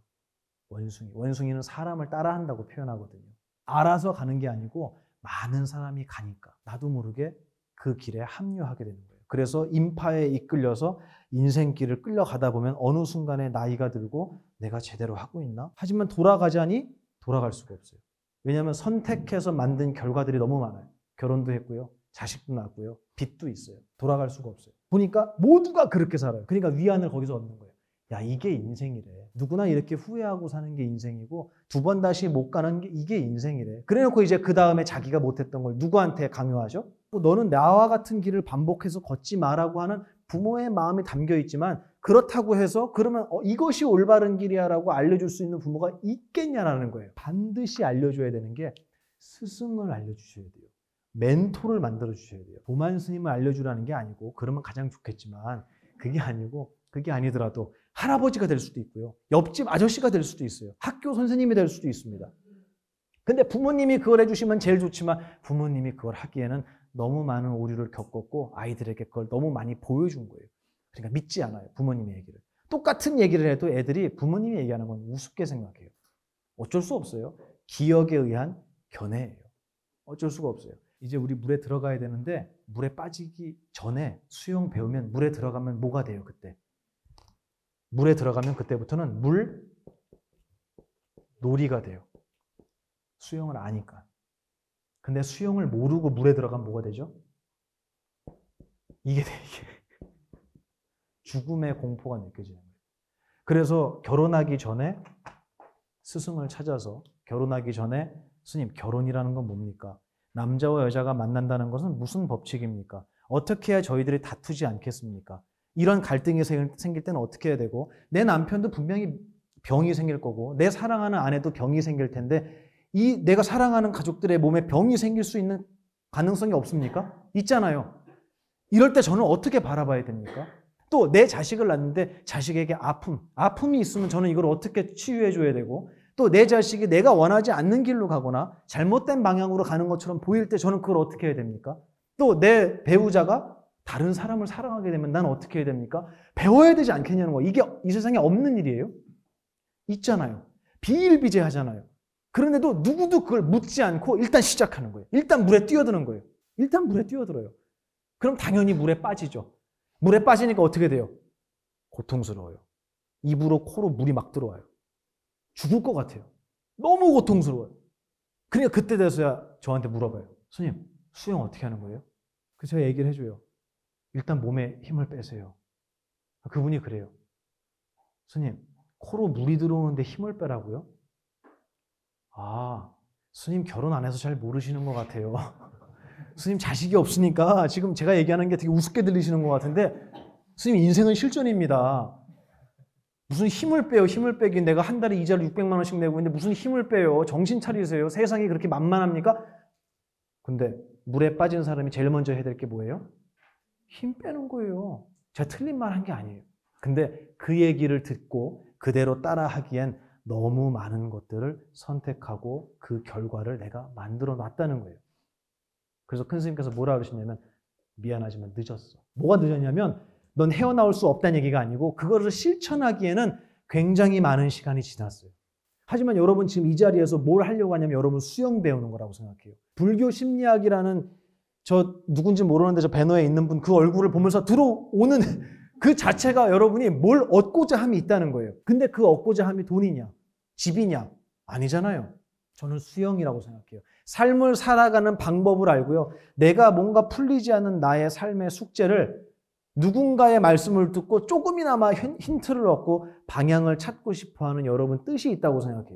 Speaker 1: 원숭이. 원숭이는 사람을 따라한다고 표현하거든요. 알아서 가는 게 아니고 많은 사람이 가니까 나도 모르게 그 길에 합류하게 되는 거예요. 그래서 인파에 이끌려서 인생길을 끌려가다 보면 어느 순간에 나이가 들고 내가 제대로 하고 있나? 하지만 돌아가자니 돌아갈 수가 없어요. 왜냐하면 선택해서 만든 결과들이 너무 많아요. 결혼도 했고요. 자식도 낳았고요. 빚도 있어요. 돌아갈 수가 없어요. 보니까 모두가 그렇게 살아요. 그러니까 위안을 거기서 얻는 거예요. 야, 이게 인생이래. 누구나 이렇게 후회하고 사는 게 인생이고 두 번 다시 못 가는 게 이게 인생이래. 그래놓고 이제 그 다음에 자기가 못했던 걸 누구한테 강요하죠? 너는 나와 같은 길을 반복해서 걷지 마라고 하는 부모의 마음이 담겨 있지만 그렇다고 해서 그러면 어, 이것이 올바른 길이야 라고 알려줄 수 있는 부모가 있겠냐라는 거예요. 반드시 알려줘야 되는 게 스승을 알려주셔야 돼요. 멘토를 만들어 주셔야 돼요. 도만 스님을 알려주라는 게 아니고 그러면 가장 좋겠지만 그게 아니고 그게 아니더라도 할아버지가 될 수도 있고요. 옆집 아저씨가 될 수도 있어요. 학교 선생님이 될 수도 있습니다. 근데 부모님이 그걸 해주시면 제일 좋지만 부모님이 그걸 하기에는 너무 많은 오류를 겪었고 아이들에게 그걸 너무 많이 보여준 거예요. 그러니까 믿지 않아요. 부모님의 얘기를. 똑같은 얘기를 해도 애들이 부모님이 얘기하는 건 우습게 생각해요. 어쩔 수 없어요. 기억에 의한 견해예요. 어쩔 수가 없어요. 이제 우리 물에 들어가야 되는데 물에 빠지기 전에 수영 배우면 물에 들어가면 뭐가 돼요? 그때. 물에 들어가면 그때부터는 물 놀이가 돼요. 수영을 아니까. 근데 수영을 모르고 물에 들어가면 뭐가 되죠? 이게 돼, 이게. 죽음의 공포가 느껴지는 거예요. 그래서 결혼하기 전에 스승을 찾아서 결혼하기 전에 스님, 결혼이라는 건 뭡니까? 남자와 여자가 만난다는 것은 무슨 법칙입니까? 어떻게 해야 저희들이 다투지 않겠습니까? 이런 갈등이 생길 때는 어떻게 해야 되고 내 남편도 분명히 병이 생길 거고 내 사랑하는 아내도 병이 생길 텐데 이 내가 사랑하는 가족들의 몸에 병이 생길 수 있는 가능성이 없습니까? 있잖아요. 이럴 때 저는 어떻게 바라봐야 됩니까? 또 내 자식을 낳는데 자식에게 아픔, 아픔이 있으면 저는 이걸 어떻게 치유해 줘야 되고 또 내 자식이 내가 원하지 않는 길로 가거나 잘못된 방향으로 가는 것처럼 보일 때 저는 그걸 어떻게 해야 됩니까? 또 내 배우자가 다른 사람을 사랑하게 되면 난 어떻게 해야 됩니까? 배워야 되지 않겠냐는 거. 이게 이 세상에 없는 일이에요? 있잖아요. 비일비재하잖아요. 그런데도 누구도 그걸 묻지 않고 일단 시작하는 거예요. 일단 물에 뛰어드는 거예요. 일단 물에 뛰어들어요. 그럼 당연히 물에 빠지죠. 물에 빠지니까 어떻게 돼요? 고통스러워요. 입으로 코로 물이 막 들어와요. 죽을 것 같아요. 너무 고통스러워요. 그러니까 그때 돼서야 저한테 물어봐요. 스님, 수영 어떻게 하는 거예요? 그래서 제가 얘기를 해줘요. 일단 몸에 힘을 빼세요. 그분이 그래요. 스님, 코로 물이 들어오는데 힘을 빼라고요? 아, 스님 결혼 안 해서 잘 모르시는 것 같아요. 스님 자식이 없으니까 지금 제가 얘기하는 게 되게 우습게 들리시는 것 같은데 스님 인생은 실전입니다. 무슨 힘을 빼요. 힘을 빼긴 내가 한 달에 이자를 육백만 원씩 내고 있는데 무슨 힘을 빼요. 정신 차리세요. 세상이 그렇게 만만합니까? 근데 물에 빠진 사람이 제일 먼저 해야 될 게 뭐예요? 힘 빼는 거예요. 제가 틀린 말 한 게 아니에요. 근데 그 얘기를 듣고 그대로 따라 하기엔 너무 많은 것들을 선택하고 그 결과를 내가 만들어 놨다는 거예요. 그래서 큰 스님께서 뭐라 그러시냐면 미안하지만 늦었어. 뭐가 늦었냐면 넌 헤어나올 수 없다는 얘기가 아니고 그거를 실천하기에는 굉장히 많은 시간이 지났어요. 하지만 여러분 지금 이 자리에서 뭘 하려고 하냐면 여러분 수영 배우는 거라고 생각해요. 불교 심리학이라는 저 누군지 모르는데 저 배너에 있는 분 그 얼굴을 보면서 들어오는 그 자체가 여러분이 뭘 얻고자 함이 있다는 거예요. 근데 그 얻고자 함이 돈이냐? 집이냐? 아니잖아요. 저는 수영이라고 생각해요. 삶을 살아가는 방법을 알고요. 내가 뭔가 풀리지 않는 나의 삶의 숙제를 누군가의 말씀을 듣고 조금이나마 힌트를 얻고 방향을 찾고 싶어하는 여러분 뜻이 있다고 생각해요.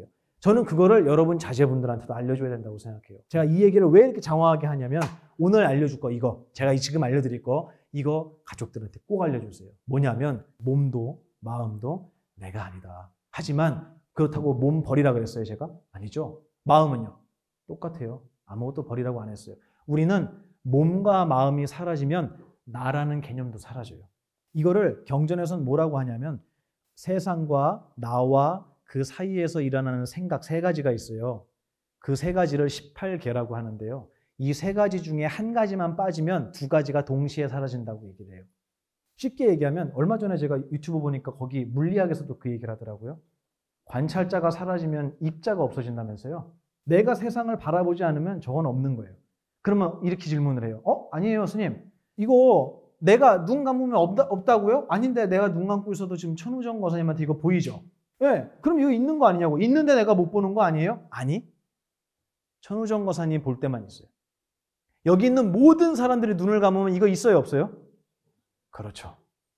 Speaker 1: 저는 그거를 여러분 자제분들한테도 알려줘야 된다고 생각해요. 제가 이 얘기를 왜 이렇게 장황하게 하냐면 오늘 알려줄 거 이거, 제가 지금 알려드릴 거 이거 가족들한테 꼭 알려주세요. 뭐냐면 몸도 마음도 내가 아니다. 하지만 그렇다고 몸 버리라 그랬어요, 제가? 아니죠. 마음은요? 똑같아요. 아무것도 버리라고 안 했어요. 우리는 몸과 마음이 사라지면 나라는 개념도 사라져요. 이거를 경전에서는 뭐라고 하냐면 세상과 나와 그 사이에서 일어나는 생각 세 가지가 있어요. 그 세 가지를 십팔 계라고 하는데요. 이 세 가지 중에 한 가지만 빠지면 두 가지가 동시에 사라진다고 얘기를 해요. 쉽게 얘기하면 얼마 전에 제가 유튜브 보니까 거기 물리학에서도 그 얘기를 하더라고요. 관찰자가 사라지면 입자가 없어진다면서요. 내가 세상을 바라보지 않으면 저건 없는 거예요. 그러면 이렇게 질문을 해요. 어? 아니에요, 스님. 이거 내가 눈 감으면 없다, 없다고요? 아닌데 내가 눈 감고 있어도 지금 천우정 거사님한테 이거 보이죠? 네, 그럼 이거 있는 거 아니냐고. 있는데 내가 못 보는 거 아니에요? 아니. 천우정 거사님 볼 때만 있어요. 여기 있는 모든 사람들이 눈을 감으면 이거 있어요, 없어요? 그렇죠.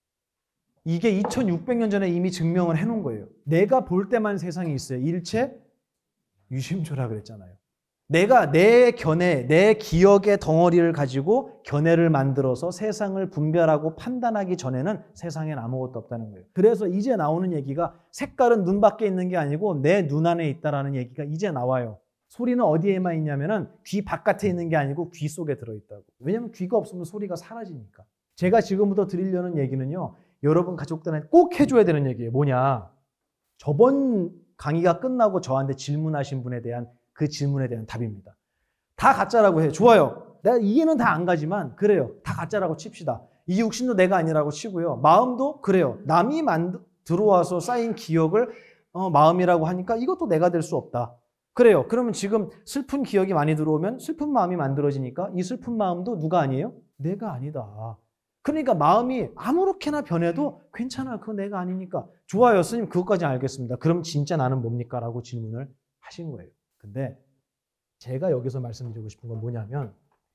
Speaker 1: 이게 이천육백 년 전에 이미 증명을 해놓은 거예요. 내가 볼 때만 세상이 있어요. 일체 유심초라 그랬잖아요. 내가 내 견해, 내 기억의 덩어리를 가지고 견해를 만들어서 세상을 분별하고 판단하기 전에는 세상엔 아무것도 없다는 거예요. 그래서 이제 나오는 얘기가 색깔은 눈 밖에 있는 게 아니고 내 눈 안에 있다라는 얘기가 이제 나와요. 소리는 어디에만 있냐면은 귀 바깥에 있는 게 아니고 귀 속에 들어있다고. 왜냐면 귀가 없으면 소리가 사라지니까. 제가 지금부터 드리려는 얘기는요. 여러분 가족들한테 꼭 해줘야 되는 얘기예요. 뭐냐. 저번 강의가 끝나고 저한테 질문하신 분에 대한 그 질문에 대한 답입니다. 다 가짜라고 해요. 좋아요. 내가 이해는 다 안 가지만 그래요. 다 가짜라고 칩시다. 이 육신도 내가 아니라고 치고요. 마음도 그래요. 남이 만들, 들어와서 쌓인 기억을 어, 마음이라고 하니까 이것도 내가 될 수 없다. 그래요. 그러면 지금 슬픈 기억이 많이 들어오면 슬픈 마음이 만들어지니까 이 슬픈 마음도 누가 아니에요? 내가 아니다. 그러니까 마음이 아무렇게나 변해도 괜찮아. 그거 내가 아니니까. 좋아요. 스님 그것까지 알겠습니다. 그럼 진짜 나는 뭡니까? 라고 질문을 하신 거예요. 근데 제가 여기서 말씀드리고 싶은 건 뭐냐면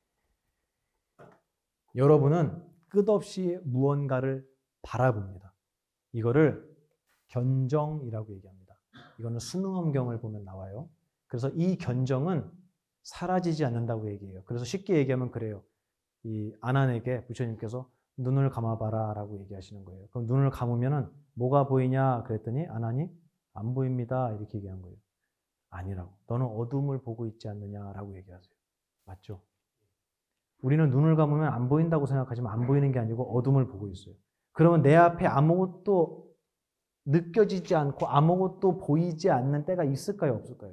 Speaker 1: 여러분은 끝없이 무언가를 바라봅니다. 이거를 견정이라고 얘기합니다. 이거는 수능엄경을 보면 나와요. 그래서 이 견정은 사라지지 않는다고 얘기해요. 그래서 쉽게 얘기하면 그래요. 이 아난에게 부처님께서 눈을 감아봐라 라고 얘기하시는 거예요. 그럼 눈을 감으면은 뭐가 보이냐 그랬더니 아난이 안 보입니다 이렇게 얘기한 거예요. 아니라고. 너는 어둠을 보고 있지 않느냐라고 얘기하세요. 맞죠? 우리는 눈을 감으면 안 보인다고 생각하지만 안 보이는 게 아니고 어둠을 보고 있어요. 그러면 내 앞에 아무것도 느껴지지 않고 아무것도 보이지 않는 때가 있을까요? 없을까요?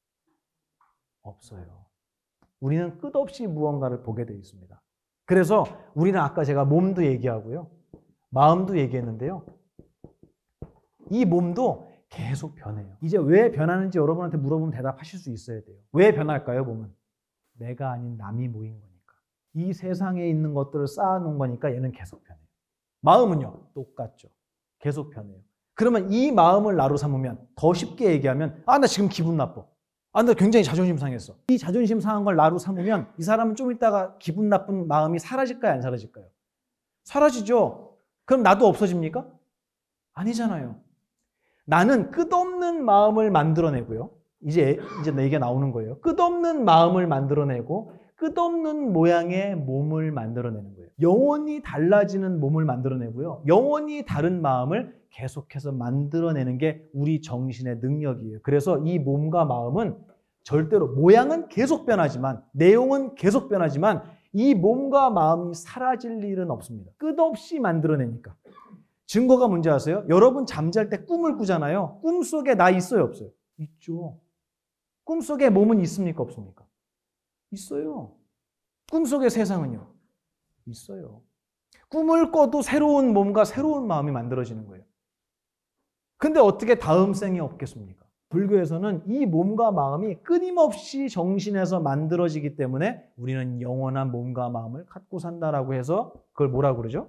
Speaker 1: 없어요. 우리는 끝없이 무언가를 보게 되어 있습니다. 그래서 우리는 아까 제가 몸도 얘기하고요. 마음도 얘기했는데요. 이 몸도 계속 변해요. 이제 왜 변하는지 여러분한테 물어보면 대답하실 수 있어야 돼요. 왜 변할까요, 몸은? 내가 아닌 남이 모인 거니까. 이 세상에 있는 것들을 쌓아놓은 거니까 얘는 계속 변해요. 마음은요? 똑같죠. 계속 변해요. 그러면 이 마음을 나로 삼으면 더 쉽게 얘기하면 아, 나 지금 기분 나빠. 아, 나 굉장히 자존심 상했어. 이 자존심 상한 걸 나로 삼으면 이 사람은 좀 있다가 기분 나쁜 마음이 사라질까요? 안 사라질까요? 사라지죠. 그럼 나도 없어집니까? 아니잖아요. 나는 끝없는 마음을 만들어내고요. 이제, 이제 내 얘기가 나오는 거예요. 끝없는 마음을 만들어내고 끝없는 모양의 몸을 만들어내는 거예요. 영원히 달라지는 몸을 만들어내고요. 영원히 다른 마음을 계속해서 만들어내는 게 우리 정신의 능력이에요. 그래서 이 몸과 마음은 절대로 모양은 계속 변하지만 내용은 계속 변하지만 이 몸과 마음이 사라질 일은 없습니다. 끝없이 만들어내니까. 증거가 뭔지 아세요? 여러분 잠잘 때 꿈을 꾸잖아요. 꿈속에 나 있어요, 없어요? 있죠. 꿈속에 몸은 있습니까, 없습니까? 있어요. 꿈속의 세상은요? 있어요. 꿈을 꿔도 새로운 몸과 새로운 마음이 만들어지는 거예요. 근데 어떻게 다음 생이 없겠습니까? 불교에서는 이 몸과 마음이 끊임없이 정신에서 만들어지기 때문에 우리는 영원한 몸과 마음을 갖고 산다라고 해서 그걸 뭐라고 그러죠?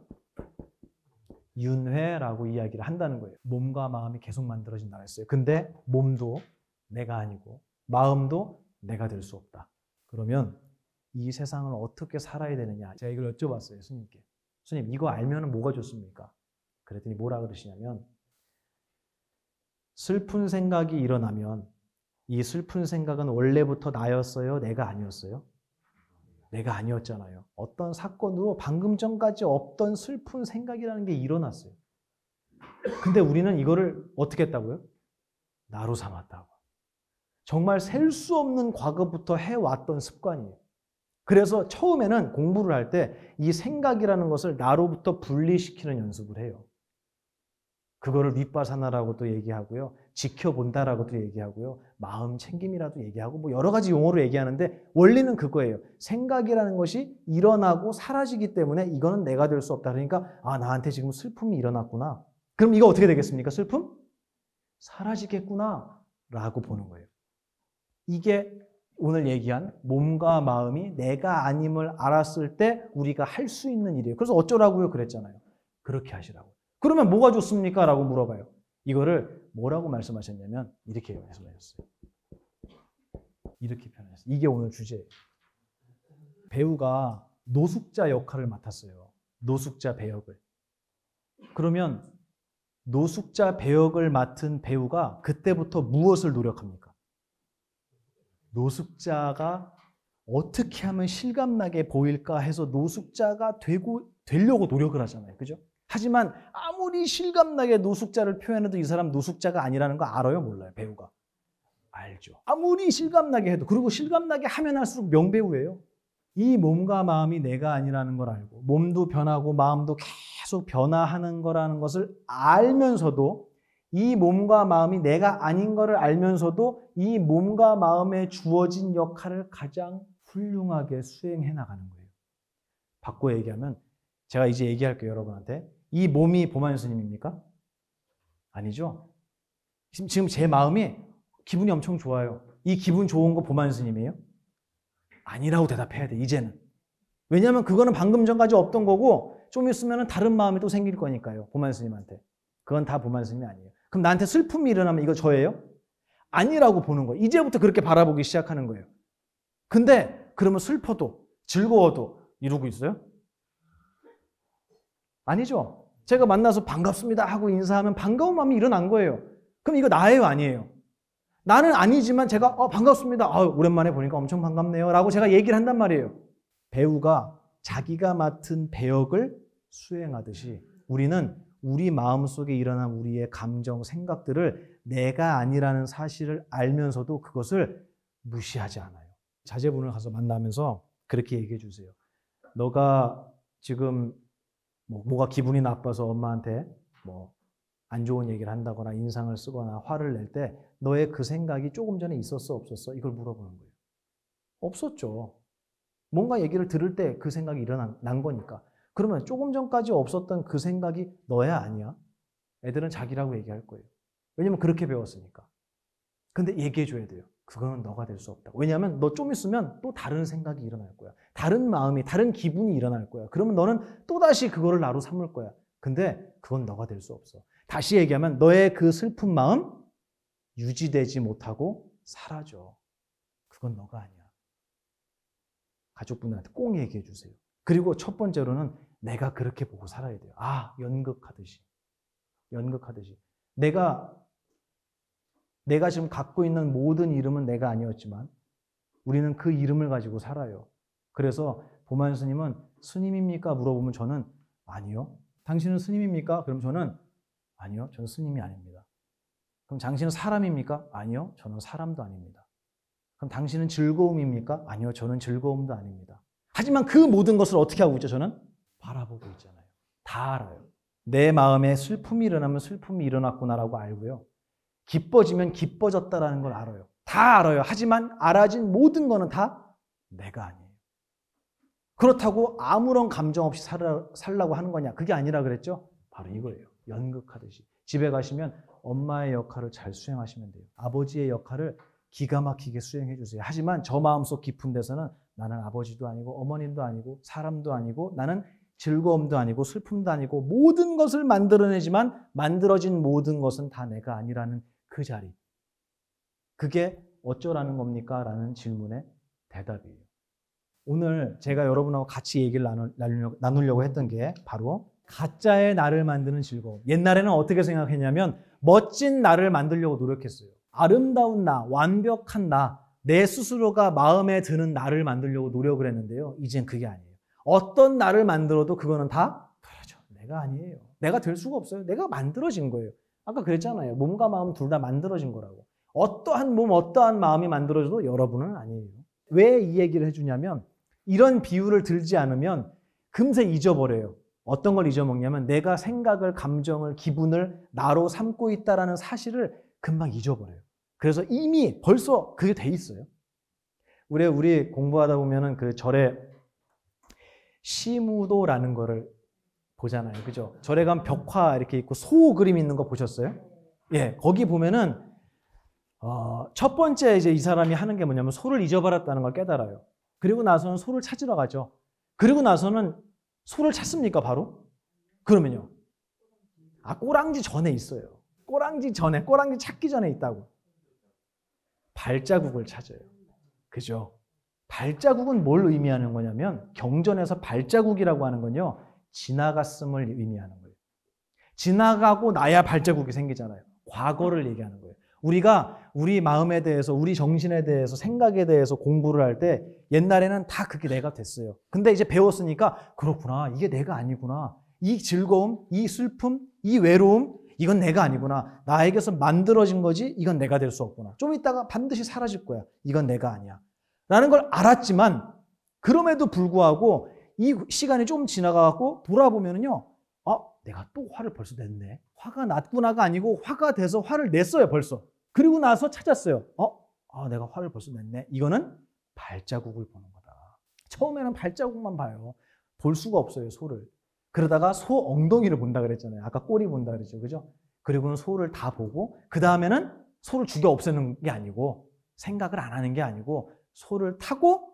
Speaker 1: 윤회라고 이야기를 한다는 거예요. 몸과 마음이 계속 만들어진다고 했어요. 근데 몸도 내가 아니고 마음도 내가 될 수 없다. 그러면 이 세상을 어떻게 살아야 되느냐. 제가 이걸 여쭤봤어요, 스님께. 스님, 이거 알면 뭐가 좋습니까? 그랬더니 뭐라 그러시냐면 슬픈 생각이 일어나면 이 슬픈 생각은 원래부터 나였어요? 내가 아니었어요? 내가 아니었잖아요. 어떤 사건으로 방금 전까지 없던 슬픈 생각이라는 게 일어났어요. 근데 우리는 이거를 어떻게 했다고요? 나로 삼았다고. 정말 셀 수 없는 과거부터 해왔던 습관이에요. 그래서 처음에는 공부를 할 때 이 생각이라는 것을 나로부터 분리시키는 연습을 해요. 그거를 윗바사나라고도 얘기하고요. 지켜본다라고도 얘기하고요. 마음 챙김이라도 얘기하고 뭐 여러 가지 용어로 얘기하는데 원리는 그거예요. 생각이라는 것이 일어나고 사라지기 때문에 이거는 내가 될 수 없다. 그러니까 아, 나한테 지금 슬픔이 일어났구나. 그럼 이거 어떻게 되겠습니까? 슬픔? 사라지겠구나 라고 보는 거예요. 이게 오늘 얘기한 몸과 마음이 내가 아님을 알았을 때 우리가 할 수 있는 일이에요. 그래서 어쩌라고요? 그랬잖아요. 그렇게 하시라고. 그러면 뭐가 좋습니까? 라고 물어봐요. 이거를 뭐라고 말씀하셨냐면 이렇게 말씀하셨어요. 이렇게 표현했어요. 이게 오늘 주제예요. 배우가 노숙자 역할을 맡았어요. 노숙자 배역을. 그러면 노숙자 배역을 맡은 배우가 그때부터 무엇을 노력합니까? 노숙자가 어떻게 하면 실감나게 보일까 해서 노숙자가 되고, 되려고 노력을 하잖아요. 그죠? 하지만 아무리 실감나게 노숙자를 표현해도 이 사람 노숙자가 아니라는 거 알아요? 몰라요? 배우가. 알죠. 아무리 실감나게 해도. 그리고 실감나게 하면 할수록 명배우예요. 이 몸과 마음이 내가 아니라는 걸 알고 몸도 변하고 마음도 계속 변화하는 거라는 것을 알면서도 이 몸과 마음이 내가 아닌 거를 알면서도 이 몸과 마음에 주어진 역할을 가장 훌륭하게 수행해 나가는 거예요. 바꿔 얘기하면 제가 이제 얘기할게요, 여러분한테. 이 몸이 보만 스님입니까? 아니죠. 지금, 지금 제 마음이 기분이 엄청 좋아요. 이 기분 좋은 거 보만 스님이에요? 아니라고 대답해야 돼, 이제는. 왜냐하면 그거는 방금 전까지 없던 거고 좀 있으면 다른 마음이 또 생길 거니까요, 보만 스님한테. 그건 다 보만 스님이 아니에요. 그럼 나한테 슬픔이 일어나면 이거 저예요? 아니라고 보는 거예요. 이제부터 그렇게 바라보기 시작하는 거예요. 근데 그러면 슬퍼도 즐거워도 이러고 있어요? 아니죠. 제가 만나서 반갑습니다 하고 인사하면 반가운 마음이 일어난 거예요. 그럼 이거 나예요? 아니에요? 나는 아니지만 제가 어, 반갑습니다. 아, 오랜만에 보니까 엄청 반갑네요 라고 제가 얘기를 한단 말이에요. 배우가 자기가 맡은 배역을 수행하듯이 우리는 우리 마음속에 일어난 우리의 감정, 생각들을 내가 아니라는 사실을 알면서도 그것을 무시하지 않아요. 자제분을 가서 만나면서 그렇게 얘기해 주세요. 너가 지금 뭐, 뭐가 기분이 나빠서 엄마한테 뭐 안 좋은 얘기를 한다거나 인상을 쓰거나 화를 낼 때 너의 그 생각이 조금 전에 있었어, 없었어? 이걸 물어보는 거예요. 없었죠. 뭔가 얘기를 들을 때 그 생각이 일어난 난 거니까. 그러면 조금 전까지 없었던 그 생각이 너야 아니야? 애들은 자기라고 얘기할 거예요. 왜냐면 그렇게 배웠으니까. 근데 얘기해 줘야 돼요. 그거는 너가 될 수 없다. 왜냐하면 너 좀 있으면 또 다른 생각이 일어날 거야. 다른 마음이, 다른 기분이 일어날 거야. 그러면 너는 또다시 그거를 나로 삼을 거야. 근데 그건 너가 될 수 없어. 다시 얘기하면 너의 그 슬픈 마음 유지되지 못하고 사라져. 그건 너가 아니야. 가족분들한테 꼭 얘기해 주세요. 그리고 첫 번째로는 내가 그렇게 보고 살아야 돼요. 아, 연극하듯이. 연극하듯이. 내가 내가 지금 갖고 있는 모든 이름은 내가 아니었지만 우리는 그 이름을 가지고 살아요. 그래서 보만 스님은 스님입니까? 물어보면 저는 아니요. 당신은 스님입니까? 그럼 저는 아니요. 저는 스님이 아닙니다. 그럼 당신은 사람입니까? 아니요. 저는 사람도 아닙니다. 그럼 당신은 즐거움입니까? 아니요. 저는 즐거움도 아닙니다. 하지만 그 모든 것을 어떻게 하고 있죠? 저는 바라보고 있잖아요. 다 알아요. 내 마음에 슬픔이 일어나면 슬픔이 일어났구나라고 알고요. 기뻐지면 기뻐졌다라는 걸 알아요. 다 알아요. 하지만 알아진 모든 거는 다 내가 아니에요. 그렇다고 아무런 감정 없이 살아, 살라고 하는 거냐? 그게 아니라 그랬죠? 바로 이거예요. 연극하듯이. 집에 가시면 엄마의 역할을 잘 수행하시면 돼요. 아버지의 역할을 기가 막히게 수행해 주세요. 하지만 저 마음속 깊은 데서는 나는 아버지도 아니고 어머님도 아니고 사람도 아니고 나는 즐거움도 아니고 슬픔도 아니고 모든 것을 만들어내지만 만들어진 모든 것은 다 내가 아니라는 그 자리. 그게 어쩌라는 겁니까? 라는 질문의 대답이에요. 오늘 제가 여러분하고 같이 얘기를 나누려고, 나누려고 했던 게 바로 가짜의 나를 만드는 즐거움. 옛날에는 어떻게 생각했냐면 멋진 나를 만들려고 노력했어요. 아름다운 나, 완벽한 나, 내 스스로가 마음에 드는 나를 만들려고 노력을 했는데요. 이젠 그게 아니에요. 어떤 나를 만들어도 그거는 다 그렇죠. 내가 아니에요. 내가 될 수가 없어요. 내가 만들어진 거예요. 아까 그랬잖아요. 몸과 마음 둘 다 만들어진 거라고. 어떠한 몸, 어떠한 마음이 만들어져도 여러분은 아니에요. 왜 이 얘기를 해주냐면 이런 비유를 들지 않으면 금세 잊어버려요. 어떤 걸 잊어먹냐면 내가 생각을, 감정을, 기분을 나로 삼고 있다는 사실을 금방 잊어버려요. 그래서 이미 벌써 그게 돼 있어요. 우리, 우리 공부하다 보면은 그 절에 시무도라는 거를 보잖아요. 그죠? 절에 가면 벽화 이렇게 있고 소 그림 있는 거 보셨어요? 예, 거기 보면은, 어, 첫 번째 이제 이 사람이 하는 게 뭐냐면 소를 잊어버렸다는 걸 깨달아요. 그리고 나서는 소를 찾으러 가죠. 그리고 나서는 소를 찾습니까, 바로? 그러면요. 아, 꼬랑지 전에 있어요. 꼬랑지 전에, 꼬랑지 찾기 전에 있다고. 발자국을 찾아요. 그죠? 발자국은 뭘 의미하는 거냐면 경전에서 발자국이라고 하는 건요. 지나갔음을 의미하는 거예요. 지나가고 나야 발자국이 생기잖아요. 과거를 얘기하는 거예요. 우리가 우리 마음에 대해서, 우리 정신에 대해서, 생각에 대해서 공부를 할 때 옛날에는 다 그게 내가 됐어요. 근데 이제 배웠으니까 그렇구나. 이게 내가 아니구나. 이 즐거움, 이 슬픔, 이 외로움, 이건 내가 아니구나. 나에게서 만들어진 거지 이건 내가 될 수 없구나. 좀 있다가 반드시 사라질 거야. 이건 내가 아니야. 라는 걸 알았지만 그럼에도 불구하고 이 시간이 좀 지나가고 돌아보면요. 아, 내가 또 화를 벌써 냈네. 화가 났구나가 아니고 화가 돼서 화를 냈어요, 벌써. 그리고 나서 찾았어요. 어? 아, 내가 화를 벌써 냈네. 이거는 발자국을 보는 거다. 처음에는 발자국만 봐요. 볼 수가 없어요, 소를. 그러다가 소 엉덩이를 본다 그랬잖아요. 아까 꼬리 본다 그랬죠. 그죠? 그리고는 소를 다 보고 그 다음에는 소를 죽여 없애는 게 아니고 생각을 안 하는 게 아니고 소를 타고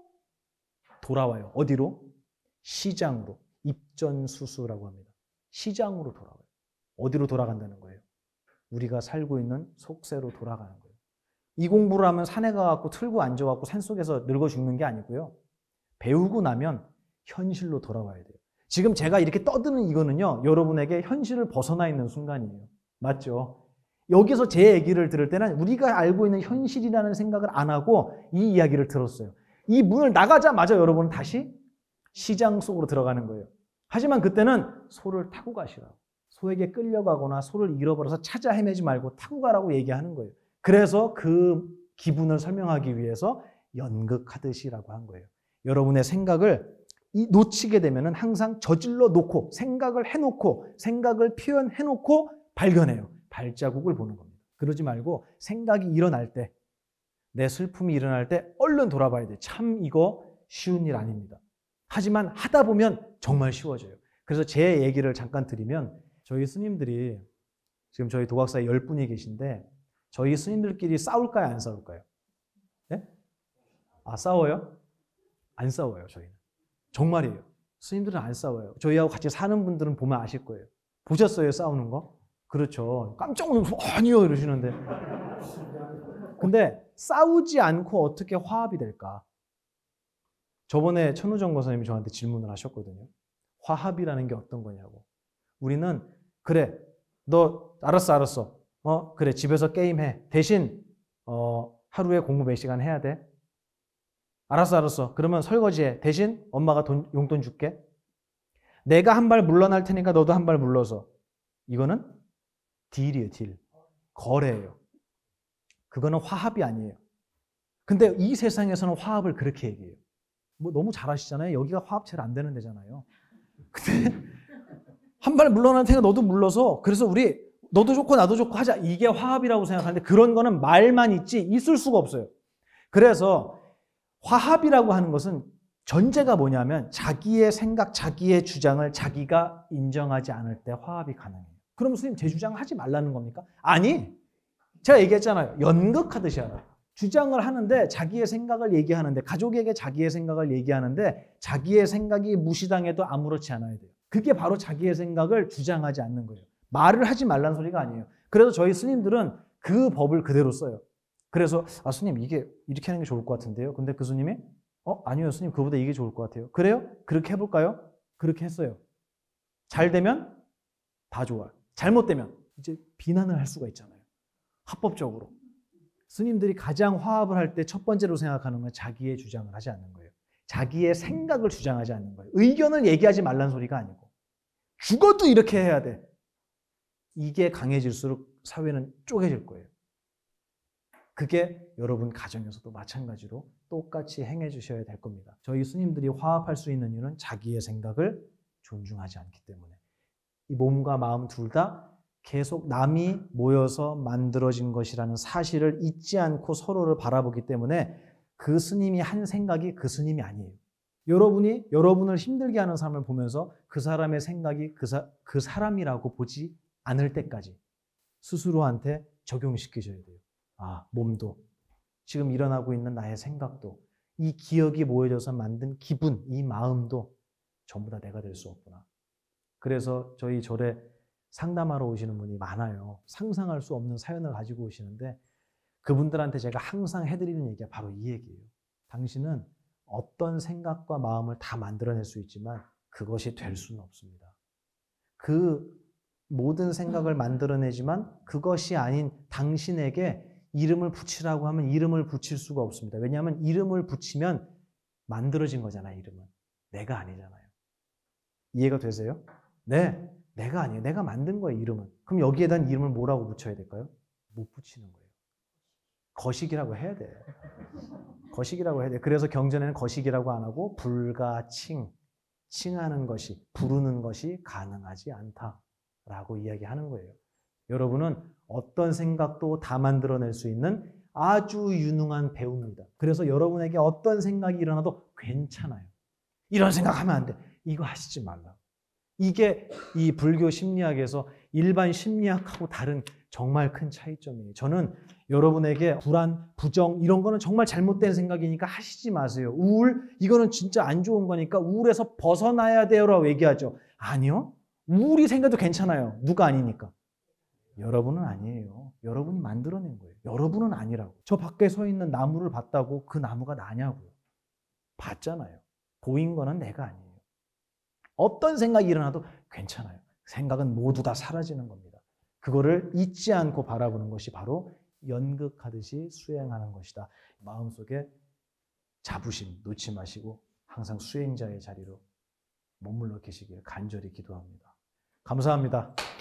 Speaker 1: 돌아와요. 어디로? 시장으로. 입전수수라고 합니다. 시장으로 돌아와요. 어디로 돌아간다는 거예요? 우리가 살고 있는 속세로 돌아가는 거예요. 이 공부를 하면 산에 가갖고 틀고 앉아갖고 산속에서 늙어 죽는 게 아니고요. 배우고 나면 현실로 돌아와야 돼요. 지금 제가 이렇게 떠드는 이거는요. 여러분에게 현실을 벗어나 있는 순간이에요. 맞죠? 여기서 제 얘기를 들을 때는 우리가 알고 있는 현실이라는 생각을 안 하고 이 이야기를 들었어요. 이 문을 나가자마자 여러분은 다시 시장 속으로 들어가는 거예요. 하지만 그때는 소를 타고 가시라고. 소에게 끌려가거나 소를 잃어버려서 찾아 헤매지 말고 타고 가라고 얘기하는 거예요. 그래서 그 기분을 설명하기 위해서 연극하듯이라고 한 거예요. 여러분의 생각을 놓치게 되면 항상 저질러 놓고 생각을 해놓고 생각을 표현해놓고 발견해요. 발자국을 보는 겁니다. 그러지 말고 생각이 일어날 때, 내 슬픔이 일어날 때 얼른 돌아봐야 돼요. 참 이거 쉬운 일 아닙니다. 하지만 하다 보면 정말 쉬워져요. 그래서 제 얘기를 잠깐 드리면 저희 스님들이 지금 저희 도각사에 열 분이 계신데 저희 스님들끼리 싸울까요? 안 싸울까요? 네? 아, 싸워요? 안 싸워요, 저희는. 정말이에요. 스님들은 안 싸워요. 저희하고 같이 사는 분들은 보면 아실 거예요. 보셨어요, 싸우는 거? 그렇죠. 깜짝 놀라서 아니요 이러시는데. 근데 싸우지 않고 어떻게 화합이 될까? 저번에 천우정 권사님이 저한테 질문을 하셨거든요. 화합이라는 게 어떤 거냐고. 우리는 그래, 너 알았어, 알았어. 어, 그래, 집에서 게임해. 대신 어, 하루에 공부 몇 시간 해야 돼? 알았어, 알았어. 그러면 설거지해. 대신 엄마가 돈, 용돈 줄게. 내가 한 발 물러날 테니까 너도 한 발 물러서. 이거는 딜이에요, 딜. 거래예요. 그거는 화합이 아니에요. 근데 이 세상에서는 화합을 그렇게 얘기해요. 뭐 너무 잘하시잖아요. 여기가 화합 제일 안 되는 데잖아요. 근데 한 발 물러날 테니까 너도 물러서. 그래서 우리 너도 좋고 나도 좋고 하자. 이게 화합이라고 생각하는데 그런 거는 말만 있지 있을 수가 없어요. 그래서 화합이라고 하는 것은 전제가 뭐냐면 자기의 생각, 자기의 주장을 자기가 인정하지 않을 때 화합이 가능해요. 그럼 선생님 제 주장을 하지 말라는 겁니까? 아니, 제가 얘기했잖아요. 연극하듯이 하라. 주장을 하는데 자기의 생각을 얘기하는데 가족에게 자기의 생각을 얘기하는데 자기의 생각이 무시당해도 아무렇지 않아야 돼요. 그게 바로 자기의 생각을 주장하지 않는 거예요. 말을 하지 말라는 소리가 아니에요. 그래서 저희 스님들은 그 법을 그대로 써요. 그래서 아 스님 이게 이렇게 하는 게 좋을 것 같은데요. 근데 그 스님이 어 아니요 스님 그거보다 이게 좋을 것 같아요. 그래요? 그렇게 해볼까요? 그렇게 했어요. 잘 되면 다 좋아요. 잘못되면 이제 비난을 할 수가 있잖아요. 합법적으로. 스님들이 가장 화합을 할 때 첫 번째로 생각하는 건 자기의 주장을 하지 않는 거예요. 자기의 생각을 주장하지 않는 거예요. 의견을 얘기하지 말라는 소리가 아니고 죽어도 이렇게 해야 돼. 이게 강해질수록 사회는 쪼개질 거예요. 그게 여러분 가정에서도 마찬가지로 똑같이 행해 주셔야 될 겁니다. 저희 스님들이 화합할 수 있는 이유는 자기의 생각을 존중하지 않기 때문에. 이 몸과 마음 둘 다 계속 남이 모여서 만들어진 것이라는 사실을 잊지 않고 서로를 바라보기 때문에 그 스님이 한 생각이 그 스님이 아니에요. 여러분이 여러분을 힘들게 하는 사람을 보면서 그 사람의 생각이 그, 사, 그 사람이라고 보지 않을 때까지 스스로한테 적용시키셔야 돼요. 아, 몸도 지금 일어나고 있는 나의 생각도 이 기억이 모여져서 만든 기분, 이 마음도 전부 다 내가 될 수 없구나. 그래서 저희 절에 상담하러 오시는 분이 많아요. 상상할 수 없는 사연을 가지고 오시는데 그분들한테 제가 항상 해드리는 얘기가 바로 이 얘기예요. 당신은 어떤 생각과 마음을 다 만들어낼 수 있지만 그것이 될 수는 없습니다. 그 모든 생각을 만들어내지만 그것이 아닌 당신에게 이름을 붙이라고 하면 이름을 붙일 수가 없습니다. 왜냐하면 이름을 붙이면 만들어진 거잖아요. 이름은. 내가 아니잖아요. 이해가 되세요? 네. 내가 아니에요. 내가 만든 거예요, 이름은. 그럼 여기에 대한 이름을 뭐라고 붙여야 될까요? 못 붙이는 거예요. 거식이라고 해야 돼요. 거식이라고 해야 돼요. 그래서 경전에는 거식이라고 안 하고 불가칭, 칭하는 것이, 부르는 것이 가능하지 않다라고 이야기하는 거예요. 여러분은 어떤 생각도 다 만들어낼 수 있는 아주 유능한 배우입니다. 그래서 여러분에게 어떤 생각이 일어나도 괜찮아요. 이런 생각하면 안 돼. 이거 하시지 말라. 이게 이 불교 심리학에서 일반 심리학하고 다른 정말 큰 차이점이에요. 저는 여러분에게 불안, 부정 이런 거는 정말 잘못된 생각이니까 하시지 마세요. 우울, 이거는 진짜 안 좋은 거니까 우울에서 벗어나야 돼요라고 얘기하죠. 아니요. 우울이 생겨도 괜찮아요. 누가 아니니까. 여러분은 아니에요. 여러분이 만들어낸 거예요. 여러분은 아니라고. 저 밖에 서 있는 나무를 봤다고 그 나무가 나냐고요. 봤잖아요. 보인 거는 내가 아니에요. 어떤 생각이 일어나도 괜찮아요. 생각은 모두 다 사라지는 겁니다. 그거를 잊지 않고 바라보는 것이 바로 연극하듯이 수행하는 것이다. 마음속에 자부심 놓지 마시고 항상 수행자의 자리로 머물러 계시길 간절히 기도합니다. 감사합니다.